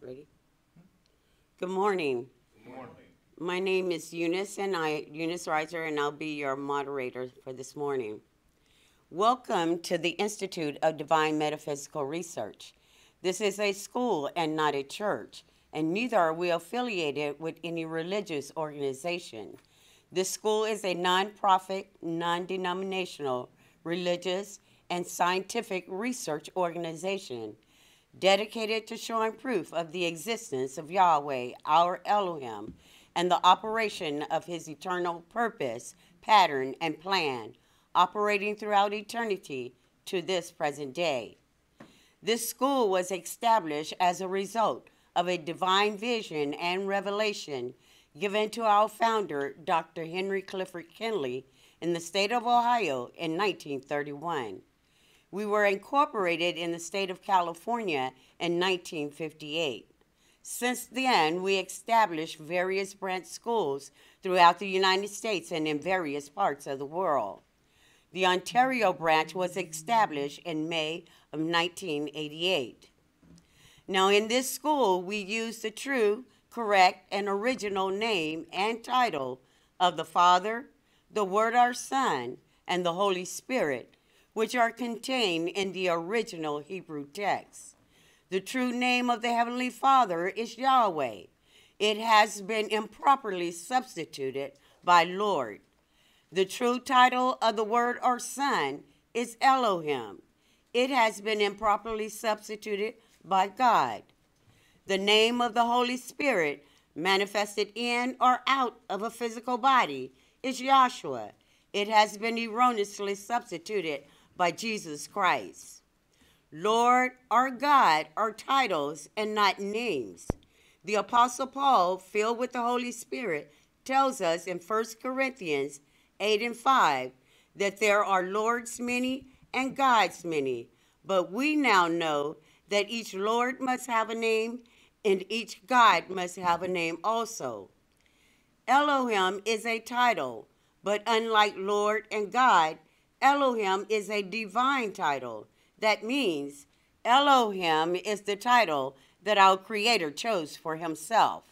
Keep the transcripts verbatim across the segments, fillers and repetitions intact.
Ready? Good morning. Good morning. My name is Eunice, and I, Eunice Reiser, and I'll be your moderator for this morning. Welcome to the Institute of Divine Metaphysical Research. This is a school and not a church, and neither are we affiliated with any religious organization. This school is a nonprofit, non-denominational, religious, and scientific research organization dedicated to showing proof of the existence of Yahweh, our Elohim, and the operation of his eternal purpose, pattern, and plan, operating throughout eternity to this present day. This school was established as a result of a divine vision and revelation given to our founder, Doctor Henry Clifford Kinley, in the state of Ohio in nineteen thirty-one. We were incorporated in the state of California in nineteen fifty-eight. Since then, we established various branch schools throughout the United States and in various parts of the world. The Ontario branch was established in May of nineteen eighty-eight. Now, in this school, we use the true, correct, and original name and title of the Father, the Word our Son, and the Holy Spirit, which are contained in the original Hebrew text. The true name of the Heavenly Father is Yahweh. It has been improperly substituted by Lord. The true title of the Word or Son is Elohim. It has been improperly substituted by God. The name of the Holy Spirit, manifested in or out of a physical body, is Yahshua. It has been erroneously substituted by Jesus Christ. Lord or God are titles and not names. The Apostle Paul, filled with the Holy Spirit, tells us in First Corinthians eight and five that there are Lords many and gods many, but we now know that each Lord must have a name and each God must have a name also. Elohim is a title, but unlike Lord and God, Elohim is a divine title. That means Elohim is the title that our Creator chose for himself.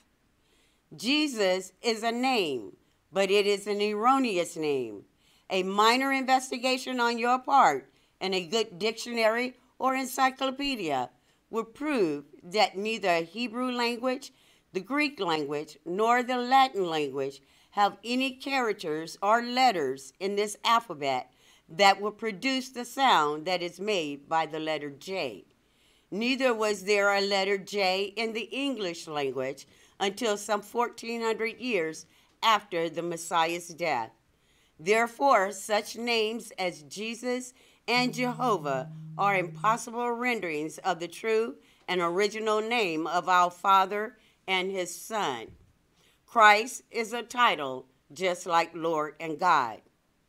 Jesus is a name, but it is an erroneous name. A minor investigation on your part and a good dictionary or encyclopedia will prove that neither Hebrew language, the Greek language, nor the Latin language have any characters or letters in this alphabet that will produce the sound that is made by the letter J. Neither was there a letter J in the English language until some fourteen hundred years after the Messiah's death. Therefore, such names as Jesus and Jehovah are impossible renderings of the true and original name of our Father and his Son. Christ is a title just like Lord and God.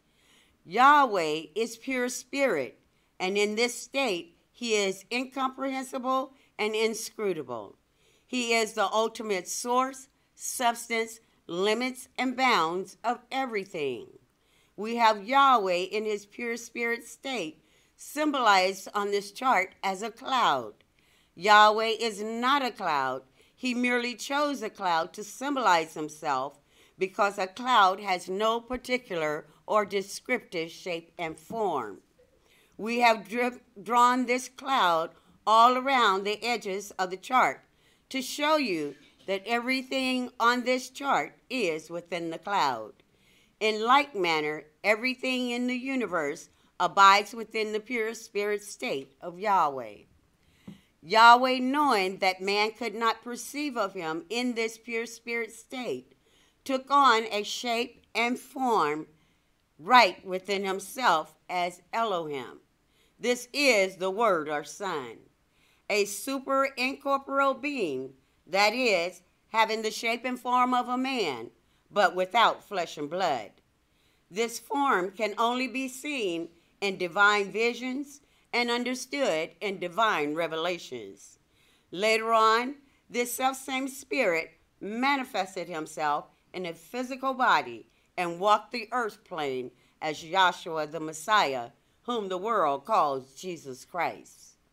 Yahweh is pure spirit, and in this state, he is incomprehensible and inscrutable. He is the ultimate source, substance, limits, and bounds of everything. We have Yahweh in his pure spirit state, symbolized on this chart as a cloud. Yahweh is not a cloud. He merely chose a cloud to symbolize himself because a cloud has no particular or descriptive shape and form. We have drip, drawn this cloud all around the edges of the chart to show you that everything on this chart is within the cloud. In like manner, everything in the universe abides within the pure spirit state of Yahweh. Yahweh, knowing that man could not perceive of him in this pure spirit state, took on a shape and form right within himself as Elohim. This is the Word or Son, a super incorporeal being, that is, having the shape and form of a man, but without flesh and blood. This form can only be seen in divine visions and understood in divine revelations. Later on, this selfsame spirit manifested himself in a physical body and walked the earth plane as Yahshua the Messiah, whom the world calls Jesus Christ.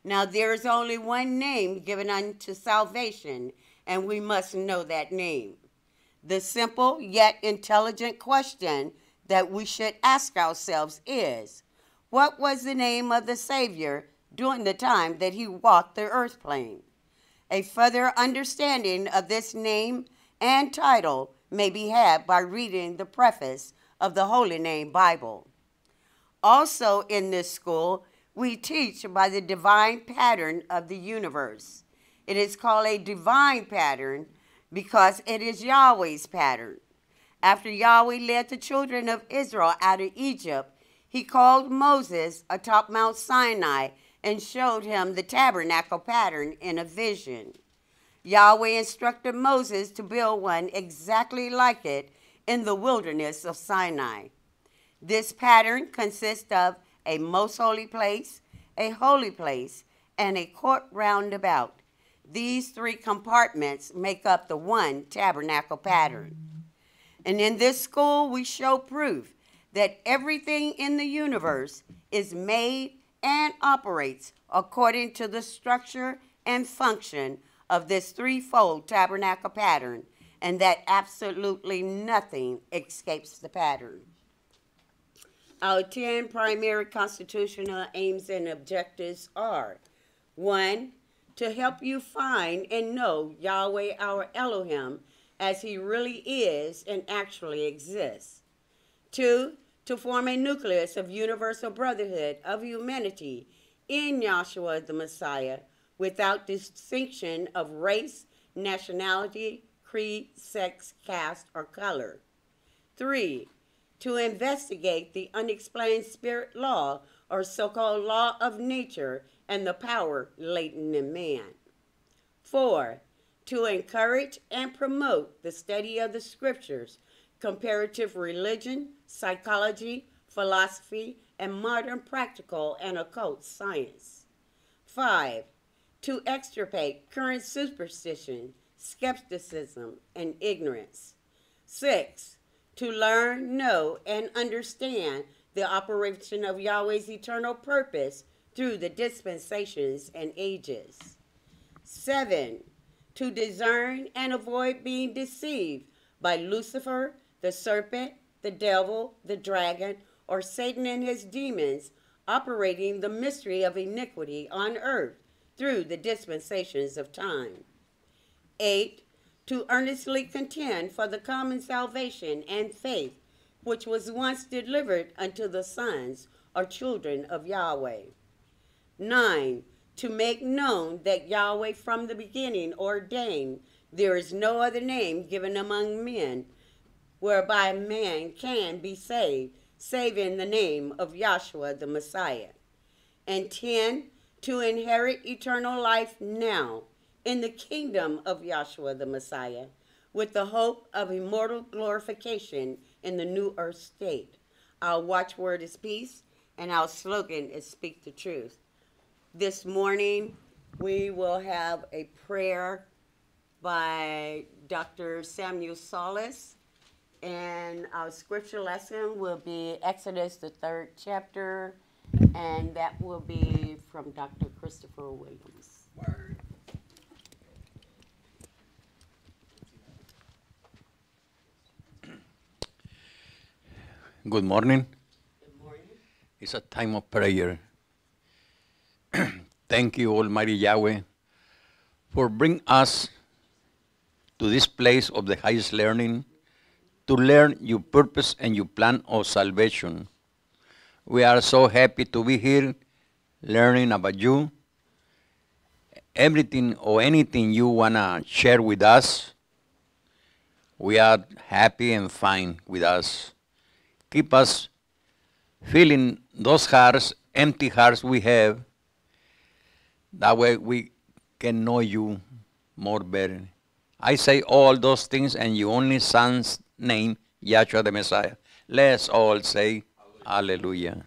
Now there is only one name given unto salvation, and we must know that name. The simple yet intelligent question that we should ask ourselves is, what was the name of the Savior during the time that he walked the earth plane? A further understanding of this name and title may be had by reading the preface of the Holy Name Bible. Also in this school, we teach by the divine pattern of the universe. It is called a divine pattern because it is Yahweh's pattern. After Yahweh led the children of Israel out of Egypt, he called Moses atop Mount Sinai and showed him the tabernacle pattern in a vision. Yahweh instructed Moses to build one exactly like it in the wilderness of Sinai. This pattern consists of a most holy place, a holy place, and a court roundabout. These three compartments make up the one tabernacle pattern. And in this school, we show proof that everything in the universe is made and operates according to the structure and function of this threefold tabernacle pattern, and that absolutely nothing escapes the pattern. Our ten primary constitutional aims and objectives are: one, to help you find and know Yahweh our Elohim as he really is and actually exists. Two, to form a nucleus of universal brotherhood of humanity in Yahshua the Messiah without distinction of race, nationality, creed, sex, caste, or color. Three, to investigate the unexplained spirit law or so-called law of nature and the power latent in man. Four, to encourage and promote the study of the scriptures, comparative religion, psychology, philosophy, and modern practical and occult science. Five, to extirpate current superstition, skepticism, and ignorance. Six, to learn, know, and understand the operation of Yahweh's eternal purpose through the dispensations and ages. Seven, to discern and avoid being deceived by Lucifer, the serpent, the devil, the dragon, or Satan and his demons operating the mystery of iniquity on earth through the dispensations of time. Eight, to earnestly contend for the common salvation and faith which was once delivered unto the sons or children of Yahweh. Nine, to make known that Yahweh from the beginning ordained there is no other name given among men whereby man can be saved, save in the name of Yahshua the Messiah. And ten, to inherit eternal life now in the kingdom of Yahshua the Messiah, with the hope of immortal glorification in the new earth state. Our watchword is peace, and our slogan is speak the truth. This morning, we will have a prayer by Doctor Samuel Solis, and our scripture lesson will be Exodus, the third chapter, and that will be from Doctor Christopher Williams. Word. Good morning. Good morning. It's a time of prayer. Thank you, Almighty Yahweh, for bringing us to this place of the highest learning to learn your purpose and your plan of salvation. We are so happy to be here learning about you. Everything or anything you want to share with us, we are happy and fine with us. Keep us filling those hearts, empty hearts we have. That way we can know you more better. I say all those things in your only Son's name, Yahshua the Messiah. Let's all say Hallelujah. Hallelujah.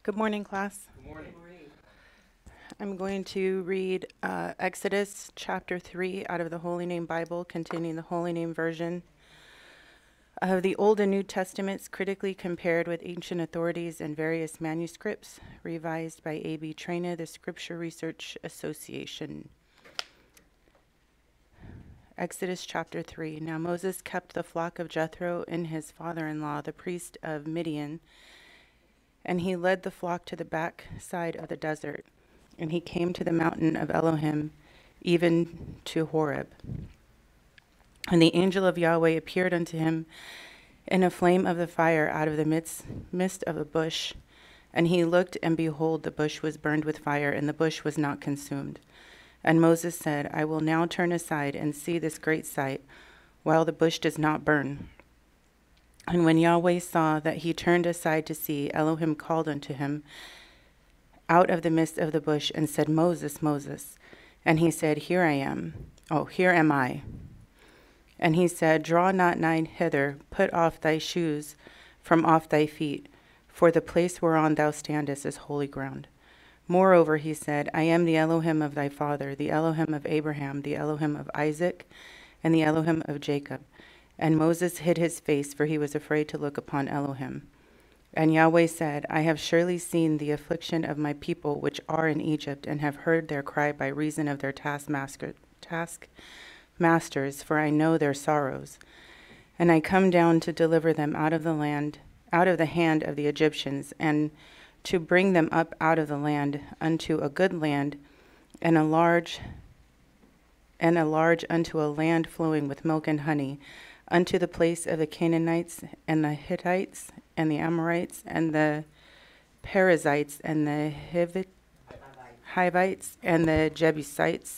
Good morning, class. Good morning. I'm going to read uh, Exodus chapter three out of the Holy Name Bible, containing the Holy Name version of the Old and New Testaments, critically compared with ancient authorities and various manuscripts, revised by A B Traina, the Scripture Research Association. Exodus chapter three. Now Moses kept the flock of Jethro and his father-in-law, the priest of Midian, and he led the flock to the back side of the desert. And he came to the mountain of Elohim, even to Horeb. And the angel of Yahweh appeared unto him in a flame of the fire out of the midst, midst of a bush. And he looked, and behold, the bush was burned with fire, and the bush was not consumed. And Moses said, I will now turn aside and see this great sight, while the bush does not burn. And when Yahweh saw that he turned aside to see, Elohim called unto him out of the midst of the bush and said, Moses, Moses. And he said, Here I am. Oh, here am I. And he said, Draw not nigh hither, put off thy shoes from off thy feet, for the place whereon thou standest is holy ground. Moreover, he said, I am the Elohim of thy father, the Elohim of Abraham, the Elohim of Isaac, and the Elohim of Jacob. And Moses hid his face, for he was afraid to look upon Elohim. And Yahweh said, I have surely seen the affliction of my people which are in Egypt, and have heard their cry by reason of their taskmaster, taskmasters, for I know their sorrows. And I come down to deliver them out of the land, out of the hand of the Egyptians, and to bring them up out of the land unto a good land, and a large, and a large unto a land flowing with milk and honey, unto the place of the Canaanites, and the Hittites, and the Amorites, and the Perizzites, and the Hivit, Hivites, and the Jebusites.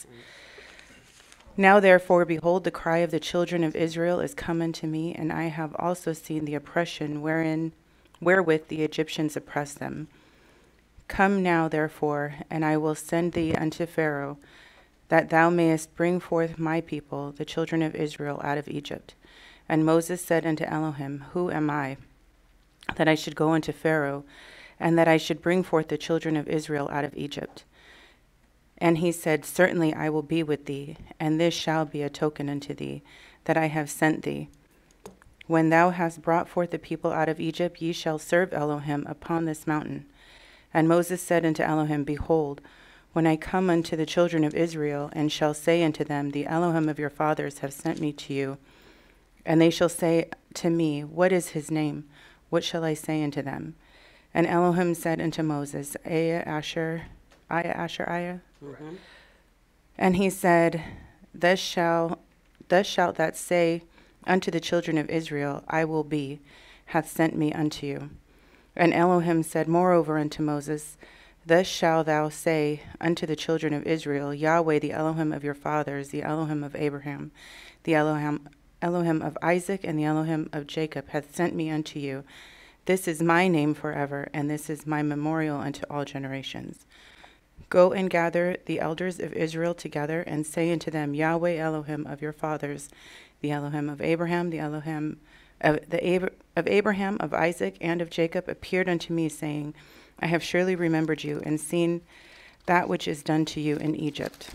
Now therefore, behold, the cry of the children of Israel is come unto me, and I have also seen the oppression wherein, wherewith the Egyptians oppress them. Come now therefore, and I will send thee unto Pharaoh, that thou mayest bring forth my people, the children of Israel, out of Egypt. And Moses said unto Elohim, Who am I, that I should go unto Pharaoh, and that I should bring forth the children of Israel out of Egypt? And he said, Certainly I will be with thee, and this shall be a token unto thee, that I have sent thee. When thou hast brought forth the people out of Egypt, ye shall serve Elohim upon this mountain. And Moses said unto Elohim, Behold, when I come unto the children of Israel, and shall say unto them, The Elohim of your fathers have sent me to you, and they shall say to me, What is his name? What shall I say unto them? And Elohim said unto Moses, Aya Asher, Aya Asher Aya. Mm-hmm. And he said, Thus shall, thus shalt thou say unto the children of Israel, I will be, hath sent me unto you. And Elohim said moreover unto Moses, Thus shalt thou say unto the children of Israel, Yahweh, the Elohim of your fathers, the Elohim of Abraham, the Elohim, Elohim of Isaac, and the Elohim of Jacob, hath sent me unto you. This is my name forever, and this is my memorial unto all generations. Go and gather the elders of Israel together, and say unto them, Yahweh, Elohim of your fathers, the Elohim of Abraham, the Elohim of, the Ab- of Abraham, of Isaac, and of Jacob, appeared unto me, saying, I have surely remembered you, and seen that which is done to you in Egypt.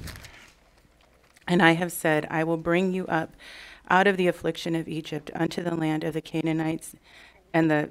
And I have said, I will bring you up out of the affliction of Egypt unto the land of the Canaanites, and the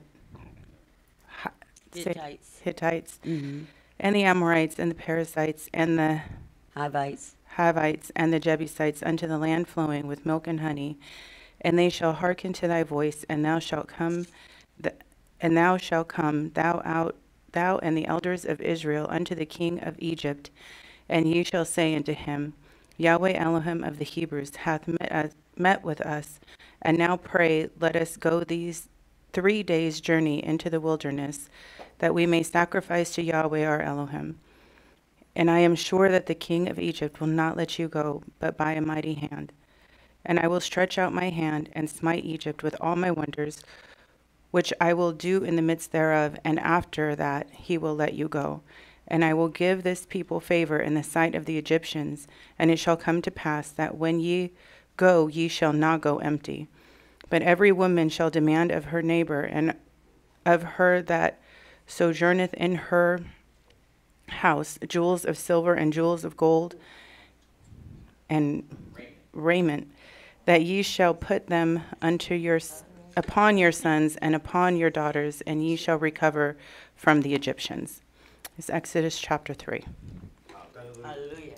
Hittites. Hittites, Mm-hmm. and the Amorites, and the Perizzites, and the Hivites. Hivites, and the Jebusites, unto the land flowing with milk and honey. And they shall hearken to thy voice, and thou shalt come, th- and thou shalt come, thou out, thou and the elders of Israel, unto the king of Egypt, and ye shall say unto him, Yahweh Elohim of the Hebrews hath met, us, met with us, and now pray, let us go these three days' journey into the wilderness, that we may sacrifice to Yahweh our Elohim. And I am sure that the king of Egypt will not let you go, but by a mighty hand. And I will stretch out my hand and smite Egypt with all my wonders, which I will do in the midst thereof, and after that he will let you go. And I will give this people favor in the sight of the Egyptians, and it shall come to pass that when ye go, ye shall not go empty. But every woman shall demand of her neighbor, and of her that sojourneth in her house, jewels of silver and jewels of gold and raiment, that ye shall put them unto your s- upon your sons and upon your daughters, and ye shall recover from the Egyptians. It's Exodus chapter three. Hallelujah.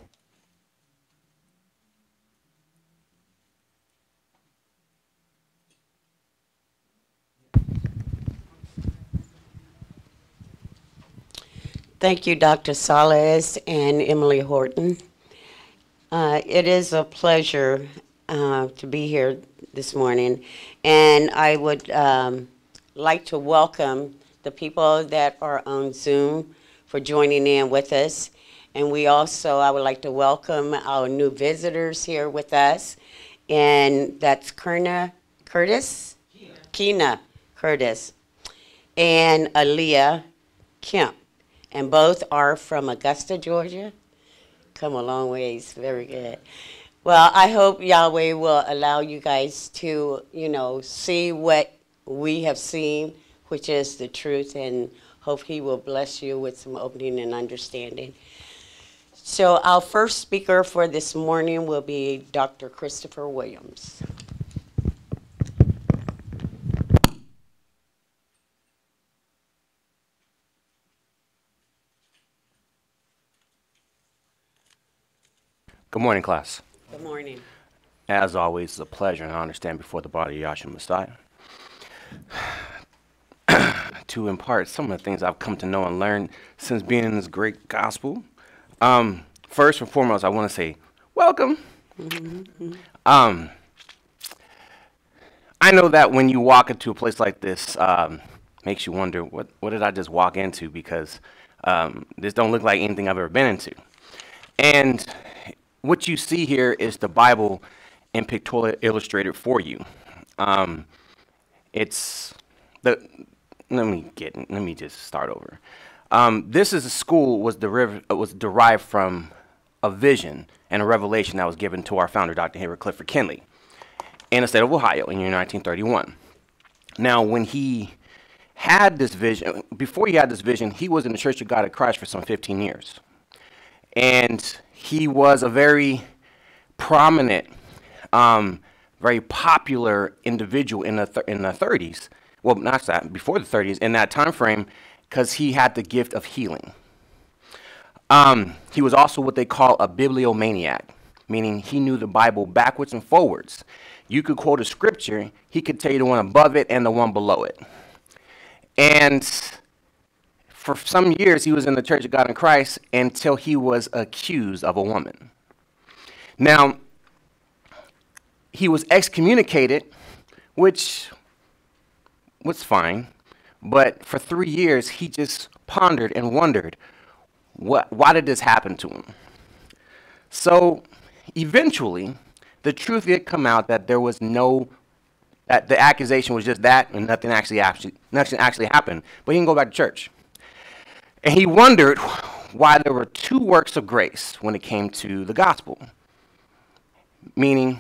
Thank you, Doctor Salas and Emily Horton. Uh, it is a pleasure uh, to be here this morning, and I would um, like to welcome the people that are on Zoom for joining in with us. And we also, I would like to welcome our new visitors here with us, and that's Kerna Curtis, Keena Curtis, and Aaliyah Kemp. And both are from Augusta, Georgia. Come a long ways, very good. Well, I hope Yahweh will allow you guys to, you know, see what we have seen, which is the truth, and hope he will bless you with some opening and understanding. So our first speaker for this morning will be Doctor Christopher Williams. Good morning, class. Good morning. As always, it's a pleasure and honor to stand before the body of Yahshua Messiah to impart some of the things I've come to know and learn since being in this great gospel. Um, first and foremost, I want to say welcome. Mm-hmm. Um, I know that when you walk into a place like this, um, makes you wonder, what, what did I just walk into? Because um, this don't look like anything I've ever been into. And what you see here is the Bible in pictorial illustrated for you. Um, it's the. Let me get. Let me just start over. Um, this is a school was derived was derived from a vision and a revelation that was given to our founder, Doctor Henry Clifford Kinley, in the state of Ohio in the year nineteen thirty-one. Now, when he had this vision, before he had this vision, he was in the Church of God of Christ for some fifteen years, and he was a very prominent, um, very popular individual in the th- in the thirties. Well, not that, before the thirties, in that time frame, because he had the gift of healing. Um, he was also what they call a bibliomaniac, meaning he knew the Bible backwards and forwards. You could quote a scripture, he could tell you the one above it and the one below it. And for some years, he was in the Church of God in Christ until he was accused of a woman. Now, he was excommunicated, which was fine, but for three years, he just pondered and wondered, what, why did this happen to him? So eventually, the truth did come out that there was no, that the accusation was just that, and nothing actually actually, nothing actually happened, but he didn't go back to church. And he wondered why there were two works of grace when it came to the gospel. Meaning,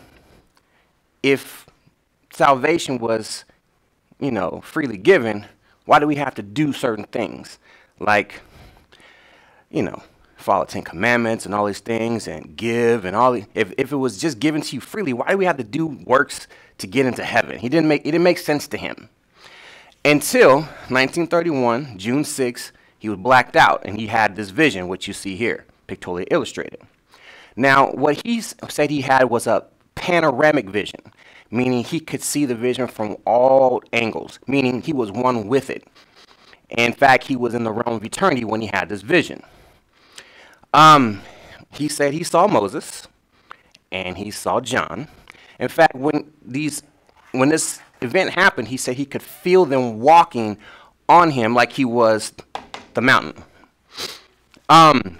if salvation was, you know, freely given, why do we have to do certain things? Like, you know, follow Ten Commandments and all these things and give and all. The, if, if it was just given to you freely, why do we have to do works to get into heaven? He didn't make, it didn't make sense to him. Until nineteen thirty-one, June sixth, he was blacked out, and he had this vision, which you see here, pictorially illustrated. Now, what he said he had was a panoramic vision, meaning he could see the vision from all angles, meaning he was one with it. In fact, he was in the realm of eternity when he had this vision. Um, he said he saw Moses, and he saw John. In fact, when these, when this event happened, he said he could feel them walking on him like he was the mountain. Um,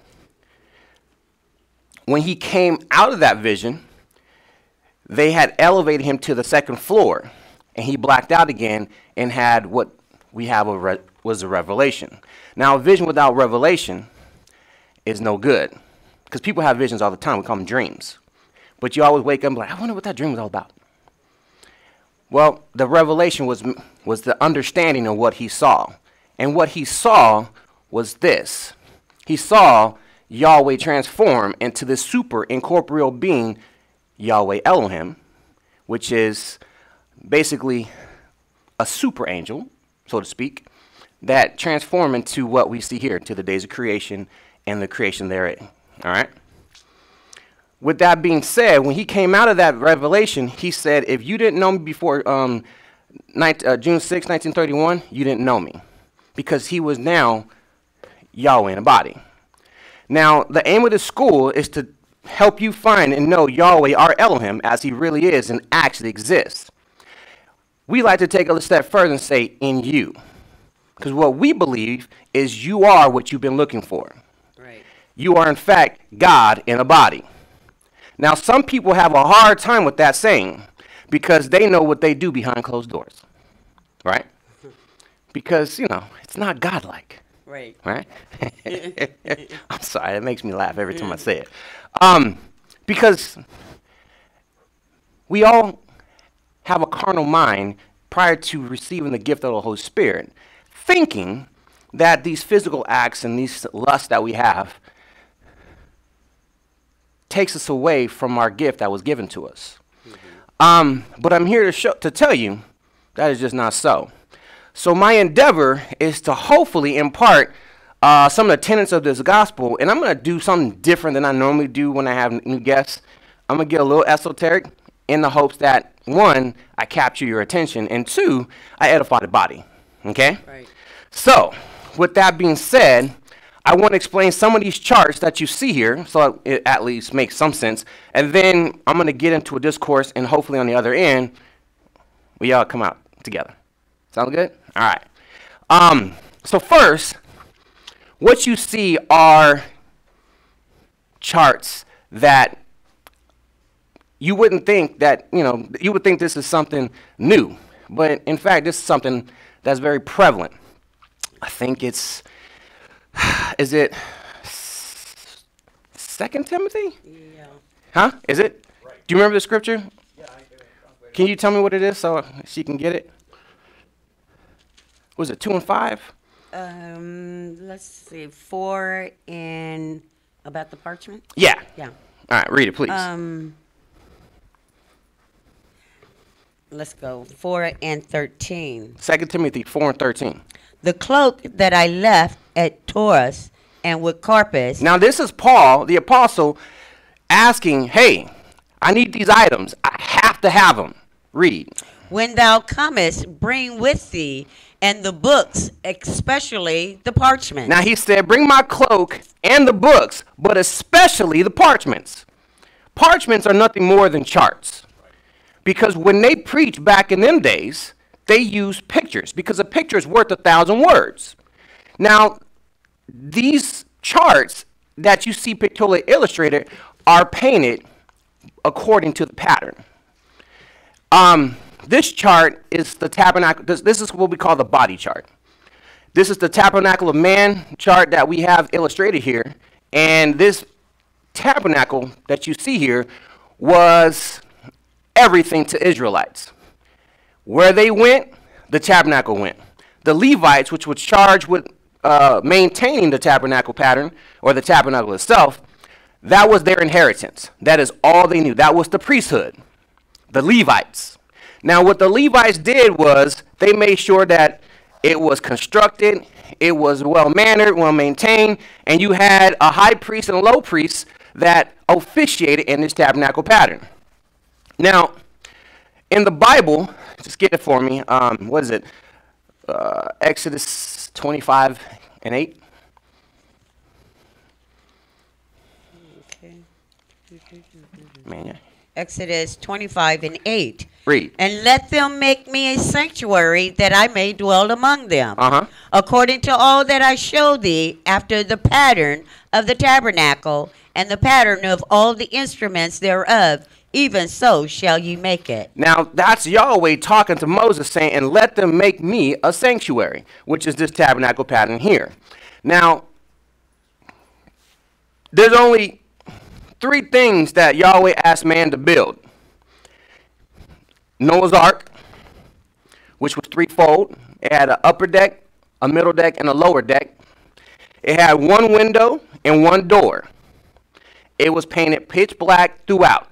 when he came out of that vision, they had elevated him to the second floor, and he blacked out again and had what we have a re- was a revelation. Now, a vision without revelation is no good, because people have visions all the time. We call them dreams. But you always wake up and be like, I wonder what that dream was all about. Well, the revelation was was the understanding of what he saw. And what he saw was this. He saw Yahweh transform into this super incorporeal being, Yahweh Elohim, which is basically a super angel, so to speak, that transform into what we see here, to the days of creation and the creation therein. All right? With that being said, when he came out of that revelation, he said, if you didn't know me before um, uh, June sixth, nineteen thirty-one, you didn't know me. Because he was now Yahweh in a body. Now, the aim of the school is to help you find and know Yahweh, our Elohim, as he really is and actually exists. We like to take it a step further and say, in you. Because what we believe is you are what you've been looking for. Right. You are, in fact, God in a body. Now, some people have a hard time with that saying because they know what they do behind closed doors, right? Because, you know, it's not godlike, Right. right? I'm sorry, it makes me laugh every time I say it. Um, because we all have a carnal mind prior to receiving the gift of the Holy Spirit, thinking that these physical acts and these lusts that we have takes us away from our gift that was given to us. Mm-hmm. Um, but I'm here to show, to tell you that is just not so. So my endeavor is to hopefully impart uh, some of the tenets of this gospel, and I'm going to do something different than I normally do when I have new guests. I'm going to get a little esoteric in the hopes that, one, I capture your attention, and two, I edify the body, okay? Right. So, with that being said, I want to explain some of these charts that you see here, so it at least makes some sense, and then I'm going to get into a discourse, and hopefully on the other end, we all come out together. Sound good? All right. Um, so first, what you see are charts that you wouldn't think that, you know, you would think this is something new, but in fact, this is something that's very prevalent. I think it's, is it Second Timothy? Yeah. Huh? Is it? Right. Do you remember the scripture? Yeah, I get it. Can you tell me what it is so she can get it? Was it two and five? Um, let's see, four and about the parchment? Yeah. Yeah. All right, read it, please. Um, let's go, four and thirteen. Second Timothy four and thirteen. The cloak that I left at Taurus and with Carpus. Now, this is Paul, the apostle, asking, hey, I need these items. I have to have them. Read. When thou comest, bring with thee and the books, especially the parchment. Now, he said, bring my cloak and the books, but especially the parchments. Parchments are nothing more than charts. Because when they preached back in them days, they used pictures, because a picture is worth a thousand words. Now, these charts that you see pictorially illustrated are painted according to the pattern. Um, this chart is the tabernacle. This, this is what we call the body chart. This is the tabernacle of man chart that we have illustrated here. And this tabernacle that you see here was everything to Israelites. Where they went, the tabernacle went. The Levites, which were charged with uh, maintaining the tabernacle pattern, or the tabernacle itself, that was their inheritance. That is all they knew. That was the priesthood, the Levites. Now, what the Levites did was they made sure that it was constructed, it was well-mannered, well-maintained, and you had a high priest and a low priest that officiated in this tabernacle pattern. Now, in the Bible, just get it for me, um, what is it? Uh, Exodus twenty-five and eight. Okay. Man, yeah. Exodus twenty-five and eight. Read. And let them make me a sanctuary that I may dwell among them. Uh-huh. According to all that I show thee after the pattern of the tabernacle and the pattern of all the instruments thereof, even so shall you make it. Now, that's Yahweh talking to Moses saying, and let them make me a sanctuary, which is this tabernacle pattern here. Now, there's only three things that Yahweh asked man to build. Noah's Ark, which was threefold. It had an upper deck, a middle deck, and a lower deck. It had one window and one door. It was painted pitch black throughout.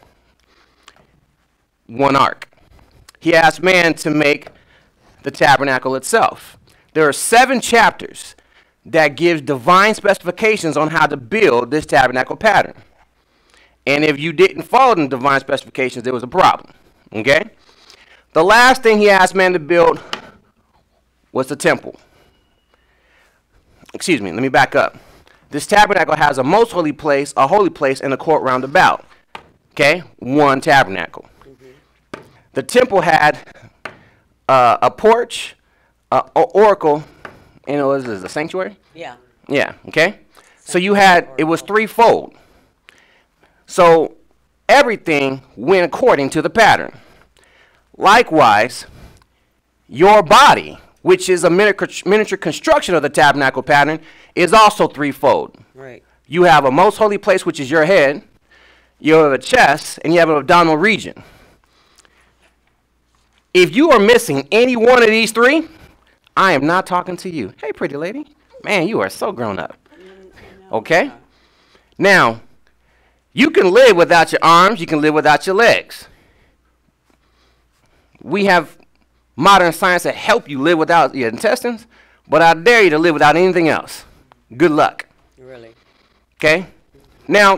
One ark. He asked man to make the tabernacle itself. There are seven chapters that gives divine specifications on how to build this tabernacle pattern. And if you didn't follow the divine specifications, there was a problem. Okay? The last thing he asked man to build was the temple. Excuse me, let me back up. This tabernacle has a most holy place, a holy place, and a court round about. Okay? One tabernacle. Mm-hmm. The temple had uh, a porch, uh, an oracle, and it was a sanctuary? Yeah. Yeah, okay? So you had, it was threefold. So everything went according to the pattern. Likewise, your body, which is a miniature construction of the tabernacle pattern, is also threefold. Right. You have a most holy place, which is your head, you have a chest, and you have an abdominal region. If you are missing any one of these three, I am not talking to you. Hey, pretty lady. Man, you are so grown up. Okay? Now, you can live without your arms. You can live without your legs. We have modern science that help you live without your intestines, but I dare you to live without anything else. Good luck. Really? Okay? Now,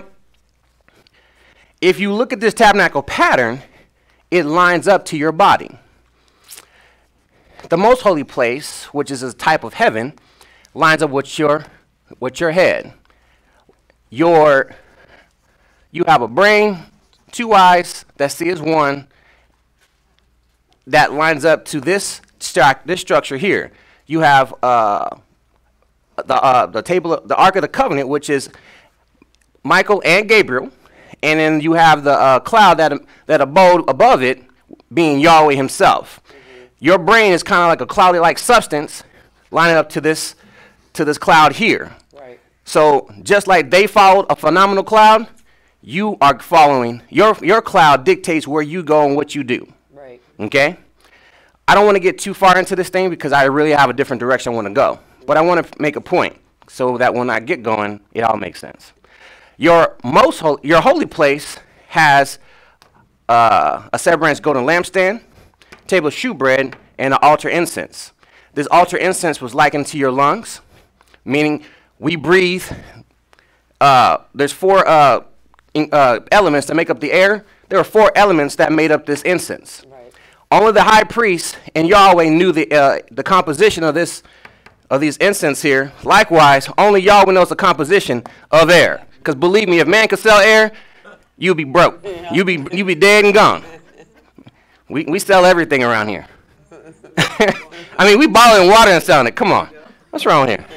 if you look at this tabernacle pattern, it lines up to your body. The most holy place, which is a type of heaven, lines up with your, with your head. Your, you have a brain, two eyes that see as one, that lines up to this, stru this structure here. You have uh, the, uh, the table, of, the Ark of the Covenant, which is Michael and Gabriel, and then you have the uh, cloud that, that abode above it, being Yahweh himself. Your brain is kind of like a cloudy-like substance lining up to this, to this cloud here. Right. So just like they followed a phenomenal cloud, you are following, your, your cloud dictates where you go and what you do. Right. Okay? I don't want to get too far into this thing because I really have a different direction I want to go. But I want to make a point so that when I get going, it all makes sense. Your, most hol your holy place has uh, a seven-branch golden lampstand, table of shewbread, and an altar incense. This altar incense was likened to your lungs, meaning we breathe. Uh, there's four uh, in, uh, elements that make up the air. There are four elements that made up this incense. Right. Only the high priest and Yahweh knew the, uh, the composition of, this, of these incense here. Likewise, only Yahweh knows the composition of air. Because believe me, if man could sell air, you'd be broke. Yeah. You'd be, you'd be dead and gone. We, we sell everything around here. I mean, we bottling water and selling it. Come on. What's wrong here?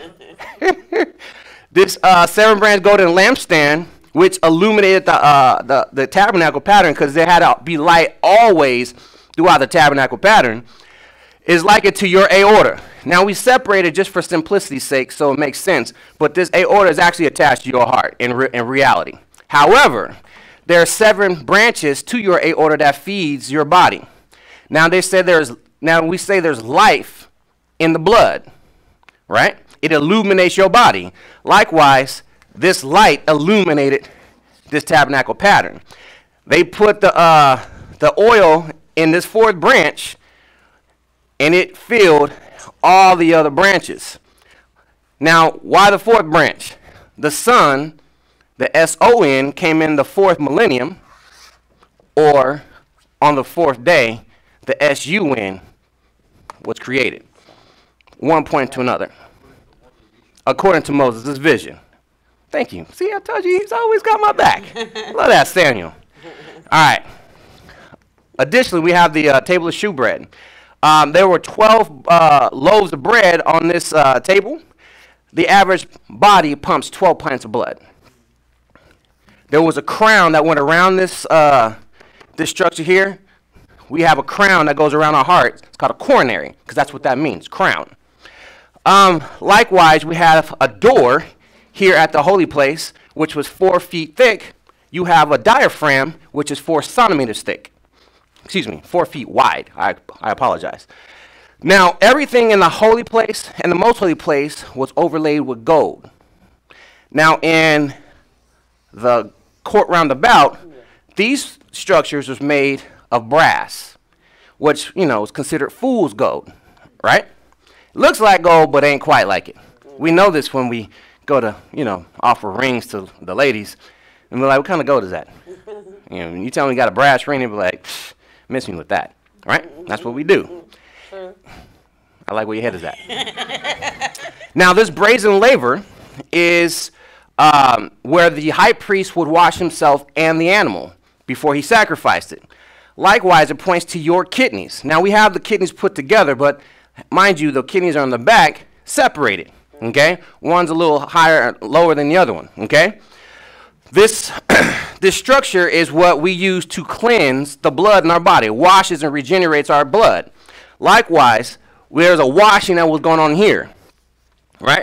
This uh, seven-branch golden lampstand, which illuminated the, uh, the, the tabernacle pattern because there had to be light always throughout the tabernacle pattern, is likened to your aorta. Now, we separated just for simplicity's sake, so it makes sense. But this aorta is actually attached to your heart in, re in reality. However, there are seven branches to your aorta that feeds your body. Now they say there's now we say there's life in the blood, right? It illuminates your body. Likewise, this light illuminated this tabernacle pattern. They put the uh, the oil in this fourth branch, and it filled all the other branches. Now, why the fourth branch? The sun, the S O N, came in the fourth millennium, or on the fourth day, the S U N was created. One point to another. According to Moses' vision. Thank you. See, I told you, he's always got my back. Love that, Samuel. All right. Additionally, we have the uh, table of shewbread. Um, there were twelve uh, loaves of bread on this uh, table. The average body pumps twelve pints of blood. There was a crown that went around this, uh, this structure here. We have a crown that goes around our heart. It's called a coronary, because that's what that means, crown. Um, likewise, we have a door here at the holy place, which was four feet thick. You have a diaphragm, which is four centimeters thick. Excuse me, four feet wide. I, I apologize. Now, everything in the holy place and the most holy place was overlaid with gold. Now, in the court round about, these structures was made of brass, which, you know, is considered fool's gold, right? It looks like gold, but ain't quite like it. We know this when we go to, you know, offer rings to the ladies, and we're like, what kind of gold is that? You know, when you tell me you got a brass ring, they'll be like, miss me with that, right? That's what we do. I like where your head is at. Now, this brazen laver is um, where the high priest would wash himself and the animal before he sacrificed it. Likewise, it points to your kidneys. Now, we have the kidneys put together, but mind you, the kidneys are on the back, separated, okay? One's a little higher, lower than the other one, okay? This, this structure is what we use to cleanse the blood in our body. It washes and regenerates our blood. Likewise, there's a washing that was going on here, right?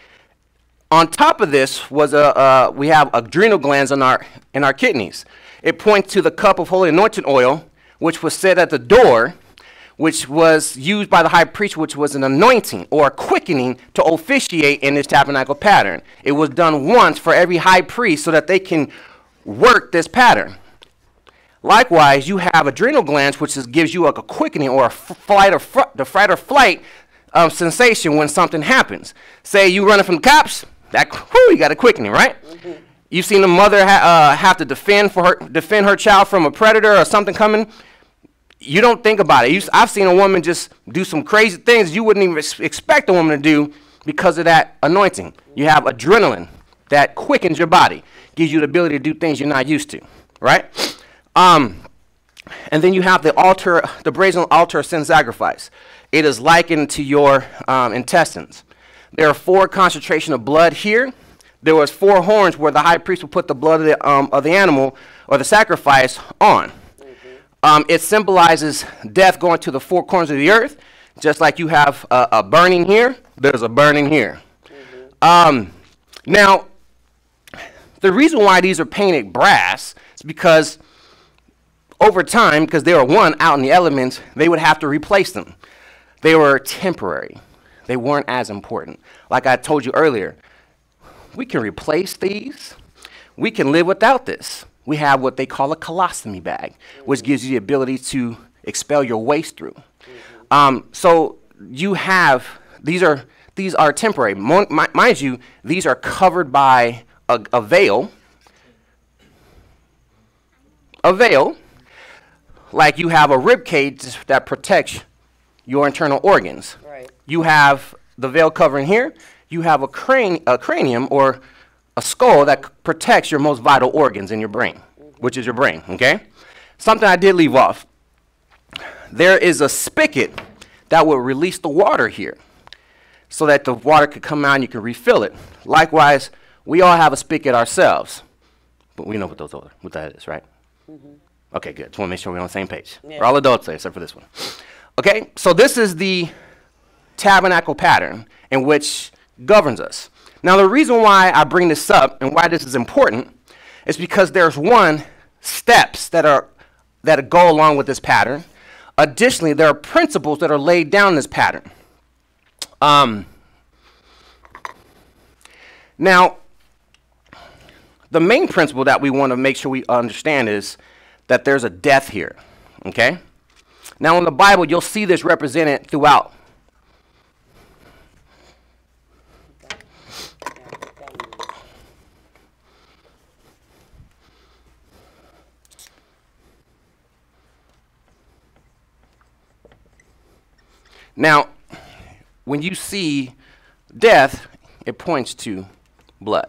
On top of this was a, uh, we have adrenal glands in our, in our kidneys. It points to the cup of holy anointing oil, which was set at the door, which was used by the high priest, which was an anointing or a quickening to officiate in this tabernacle pattern. It was done once for every high priest so that they can work this pattern. Likewise, you have adrenal glands, which is, gives you a, a quickening or a flight or fr the fight or flight um, sensation when something happens. Say you running from the cops, that whoo, you got a quickening, right? Mm-hmm. You've seen a mother ha uh, have to defend for her defend her child from a predator or something coming. You don't think about it. You, I've seen a woman just do some crazy things you wouldn't even expect a woman to do because of that anointing. You have adrenaline that quickens your body, gives you the ability to do things you're not used to, right? Um, and then you have the altar, the brazen altar of sin sacrifice. It is likened to your um, intestines. There are four concentration of blood here. There was four horns where the high priest would put the blood of the, um, of the animal or the sacrifice on. Um, it symbolizes death going to the four corners of the earth. Just like you have a, a burning here, there's a burning here. Mm-hmm. um, now, the reason why these are painted brass is because over time, because they were, one, out in the elements, they would have to replace them. They were temporary. They weren't as important. Like I told you earlier, we can replace these. We can live without this. We have what they call a colostomy bag, which gives you the ability to expel your waste through. Mm-hmm. um, so you have, these are, these are temporary. Mo mi mind you, these are covered by a, a veil. A veil, like you have a rib cage that protects your internal organs. Right. You have the veil covering here. You have a, crane, a cranium or a skull that c protects your most vital organs in your brain, mm-hmm. which is your brain, okay? Something I did leave off. There is a spigot that will release the water here so that the water could come out and you can refill it. Likewise, we all have a spigot ourselves, but we know what those are, what that is, right? Mm-hmm. Okay, good. Just want to make sure we're on the same page. Yeah. We're all adults there, except for this one. Okay, so this is the tabernacle pattern in which governs us. Now, the reason why I bring this up and why this is important is because there's one, steps that are that go along with this pattern. Additionally, there are principles that are laid down in this pattern. Um, now, the main principle that we want to make sure we understand is that there's a death here, okay? Now, in the Bible, you'll see this represented throughout. Now, when you see death, it points to blood.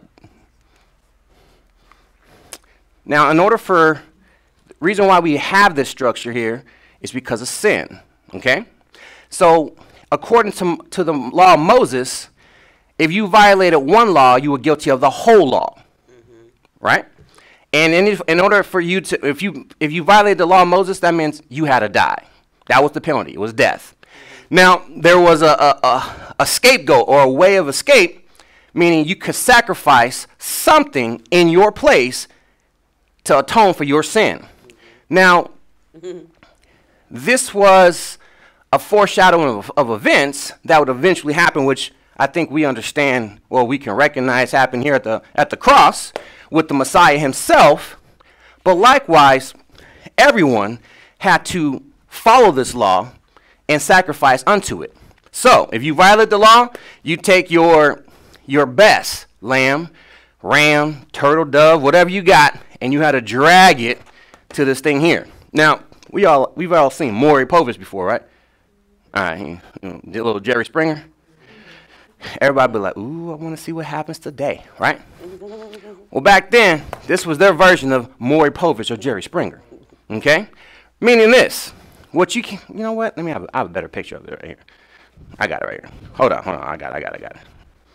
Now, in order for, the reason why we have this structure here is because of sin, okay? So, according to, to the law of Moses, if you violated one law, you were guilty of the whole law, mm-hmm. right? And in, in order for you to, if you, if you violated the law of Moses, that means you had to die. That was the penalty, it was death. Now, there was a, a, a, a scapegoat or a way of escape, meaning you could sacrifice something in your place to atone for your sin. Now, this was a foreshadowing of, of events that would eventually happen, which I think we understand, well, we can recognize happen here at the, at the cross with the Messiah himself. But likewise, everyone had to follow this law and sacrifice unto it. So if you violate the law, you take your, your best lamb, ram, turtle, dove, whatever you got, and you had to drag it to this thing here. Now, we all, we've all seen Maury Povich before, right? All right, you know, the little Jerry Springer. Everybody be like, ooh, I want to see what happens today, right? Well, back then, this was their version of Maury Povich or Jerry Springer, okay? Meaning this, what you can, you know what? Let me have a, I have a better picture of it right here. I got it right here. Hold on, hold on, I got it, I got it, I got it.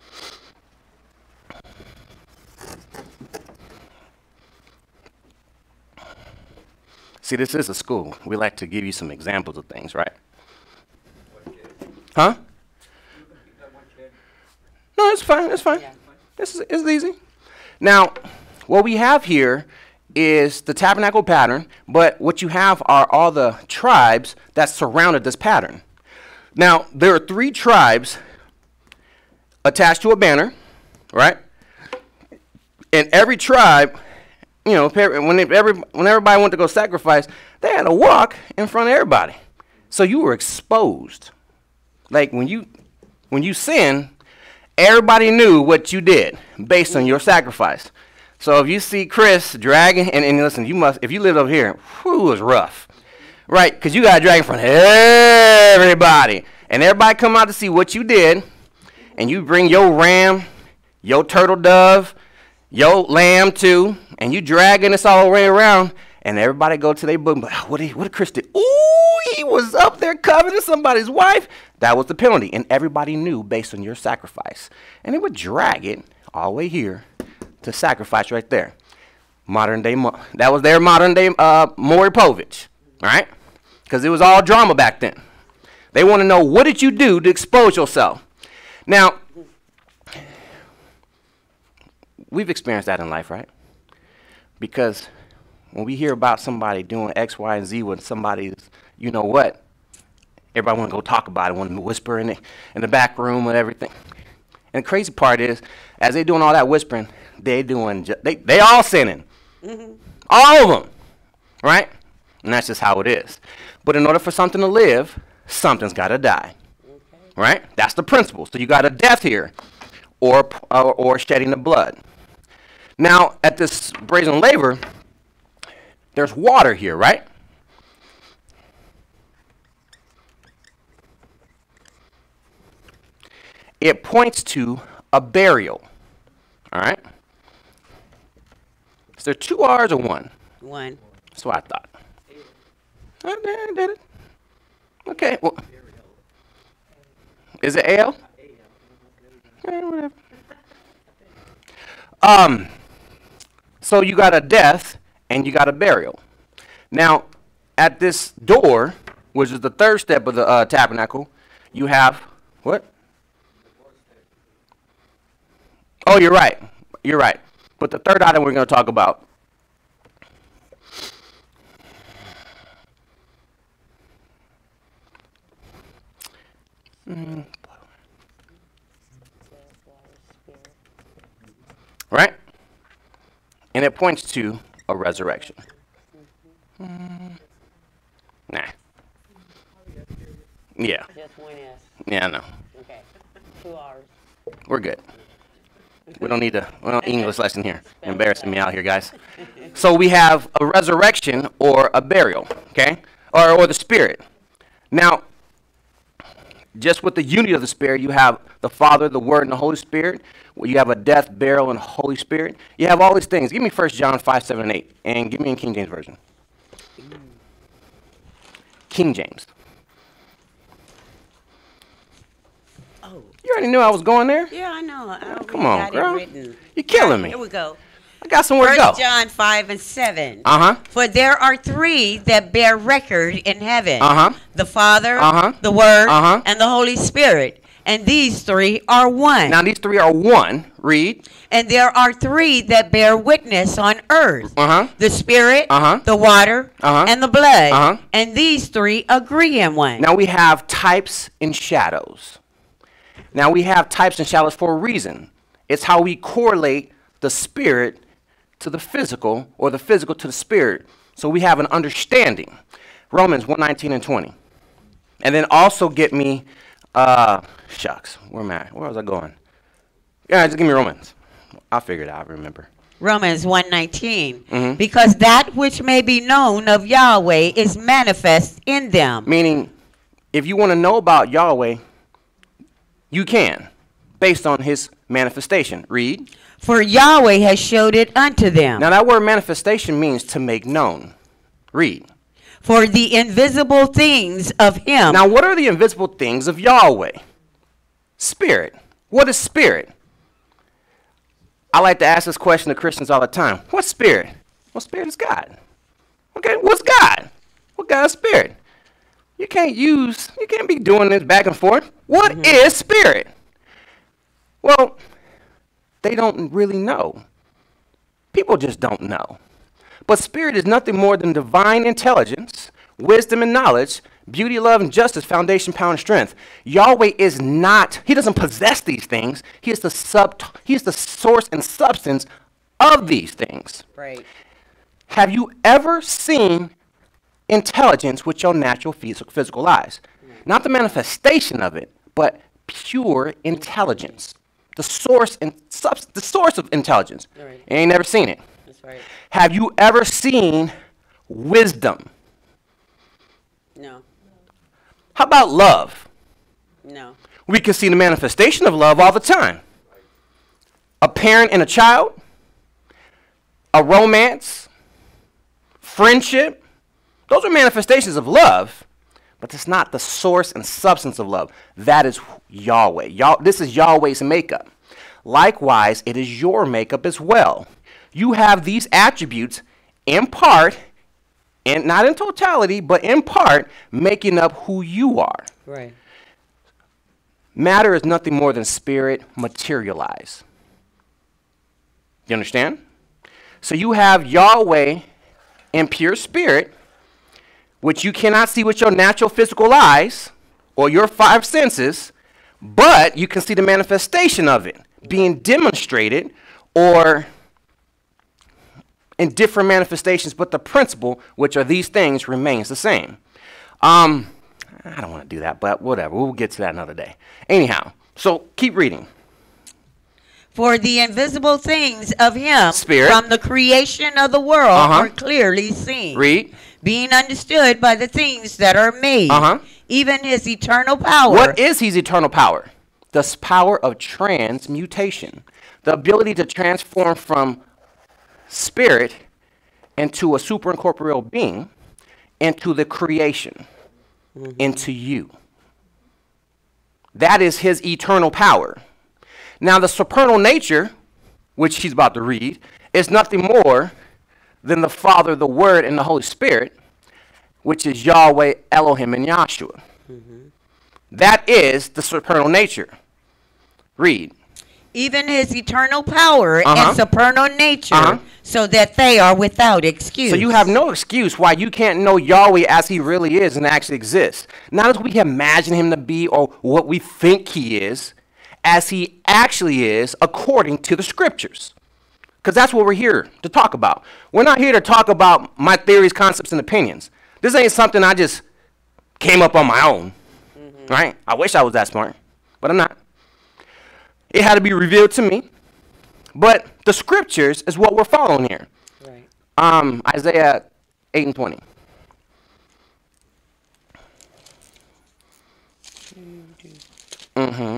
See, this is a school. We like to give you some examples of things, right? Huh? No, it's fine, it's fine. This is, it's easy. Now, what we have here is the tabernacle pattern, but what you have are all the tribes that surrounded this pattern. Now, there are three tribes attached to a banner, right? And every tribe, you know, when, they, every, when everybody went to go sacrifice, they had to walk in front of everybody. So you were exposed. Like when you, when you sin, everybody knew what you did based on your sacrifice. So if you see Chris dragging, and, and listen, you must, if you live over here, whew, it's rough, right? Because you got to drag in front of everybody. And everybody come out to see what you did, and you bring your ram, your turtle dove, your lamb too, and you dragging this all the way around, and everybody go to their book, but what did, what did Chris do? Ooh, he was up there coveting somebody's wife. That was the penalty, and everybody knew based on your sacrifice. And they would drag it all the way here to sacrifice right there. Modern day, that was their modern day uh, Maury Povich, all right? Because it was all drama back then. They want to know, what did you do to expose yourself? Now, we've experienced that in life, right? Because when we hear about somebody doing X, Y, and Z with somebody's, you know what, everybody want to go talk about it, want to whisper in the, in the back room and everything. And the crazy part is, as they doing all that whispering, they doing, they, they all sinning. Mm-hmm. All of them, right? And that's just how it is. But in order for something to live, something's got to die, okay. Right? That's the principle. So you got a death here, or, or, or shedding of blood. Now, at this brazen laver, there's water here, right? It points to a burial, all right? Is there two R's or one? One. That's what I thought. I did, I did it. Okay, well, is it A L? Eh, whatever. Um, so you got a death and you got a burial. Now, at this door, which is the third step of the uh, tabernacle, you have what? Oh, you're right. You're right. But the third item we're going to talk about Mm. Right? And it points to a resurrection. Mm. Nah. Yeah. Just one S. Yeah, I know. Okay. Two R's. We're good. We don't need a we don't English lesson here. Embarrassing me out here, guys. So we have a resurrection or a burial, okay? Or, or the spirit. Now, just with the unity of the Spirit, you have the Father, the Word, and the Holy Spirit. You have a death, burial, and Holy Spirit. You have all these things. Give me First John five, seven, and eight. And give me in King James Version. King James. Oh. You already knew I was going there? Yeah, I know. I Oh, come on, got it girl. written. You're killing Right, me. Here we go. I got somewhere to go. First John five and seven. Uh-huh. For there are three that bear record in heaven. Uh-huh. The Father, Uh-huh. the Word, Uh-huh. and the Holy Spirit. And these three are one. Now these three are one. Read. And there are three that bear witness on earth. Uh-huh. The spirit, Uh-huh. the water, Uh-huh. and the blood. Uh-huh. And these three agree in one. Now we have types and shadows. Now we have types and shadows for a reason. It's how we correlate the spirit to the physical, or the physical to the spirit. So we have an understanding. Romans one nineteen and twenty. And then also get me, uh, shucks, where am I? Where was I going? Yeah, just give me Romans. I'll figure it out, remember. Romans one nineteen. Mhm. Because that which may be known of Yahweh is manifest in them. Meaning, if you want to know about Yahweh, you can, based on his manifestation. Read. For Yahweh has showed it unto them. Now that word manifestation means to make known. Read. For the invisible things of him. Now what are the invisible things of Yahweh? Spirit. What is spirit? I like to ask this question to Christians all the time. What's spirit? Well, spirit is God. Okay, what's God? What God is spirit? You can't use, you can't be doing this back and forth. What mm-hmm. is spirit? Well, they don't really know. People just don't know. But spirit is nothing more than divine intelligence, wisdom and knowledge, beauty, love, and justice, foundation, power, and strength. Yahweh is not, he doesn't possess these things. He is the sub, he is the source and substance of these things. Right. Have you ever seen intelligence with your natural phys- physical eyes? Mm. Not the manifestation of it, but pure intelligence. The source and subs- the source of intelligence. Right. You ain't never seen it. That's right. Have you ever seen wisdom? No. How about love? No. We can see the manifestation of love all the time. A parent and a child, a romance, friendship, those are manifestations of love, but it's not the source and substance of love. That is Yahweh. Yah- this is Yahweh's makeup. Likewise, it is your makeup as well. You have these attributes in part, and not in totality, but in part, making up who you are. Right. Matter is nothing more than spirit materialized. You understand? So you have Yahweh in pure spirit, which you cannot see with your natural physical eyes or your five senses, but you can see the manifestation of it being demonstrated or in different manifestations, but the principle, which are these things, remains the same. Um, I don't want to do that, but whatever. We'll get to that another day. Anyhow, so keep reading. For the invisible things of him Spirit. From the creation of the world Uh-huh. are clearly seen. Read. Being understood by the things that are made. Uh-huh. Even his eternal power. What is his eternal power? The s- power of transmutation. The ability to transform from spirit into a superincorporeal being, into the creation, mm-hmm. into you. That is his eternal power. Now the supernal nature, which he's about to read, is nothing more than the Father, the Word, and the Holy Spirit, which is Yahweh, Elohim, and Yahshua. Mm-hmm. That is the supernal nature. Read. Even his eternal power Uh-huh. and supernal nature, Uh-huh. so that they are without excuse. So you have no excuse why you can't know Yahweh as he really is and actually exists. Not as we imagine him to be or what we think he is, as he actually is according to the scriptures. Because that's what we're here to talk about. We're not here to talk about my theories, concepts, and opinions. This ain't something I just came up on my own, mm-hmm. right? I wish I was that smart, but I'm not. It had to be revealed to me. But the scriptures is what we're following here. Right. Um, Isaiah eight and twenty. Mm-hmm.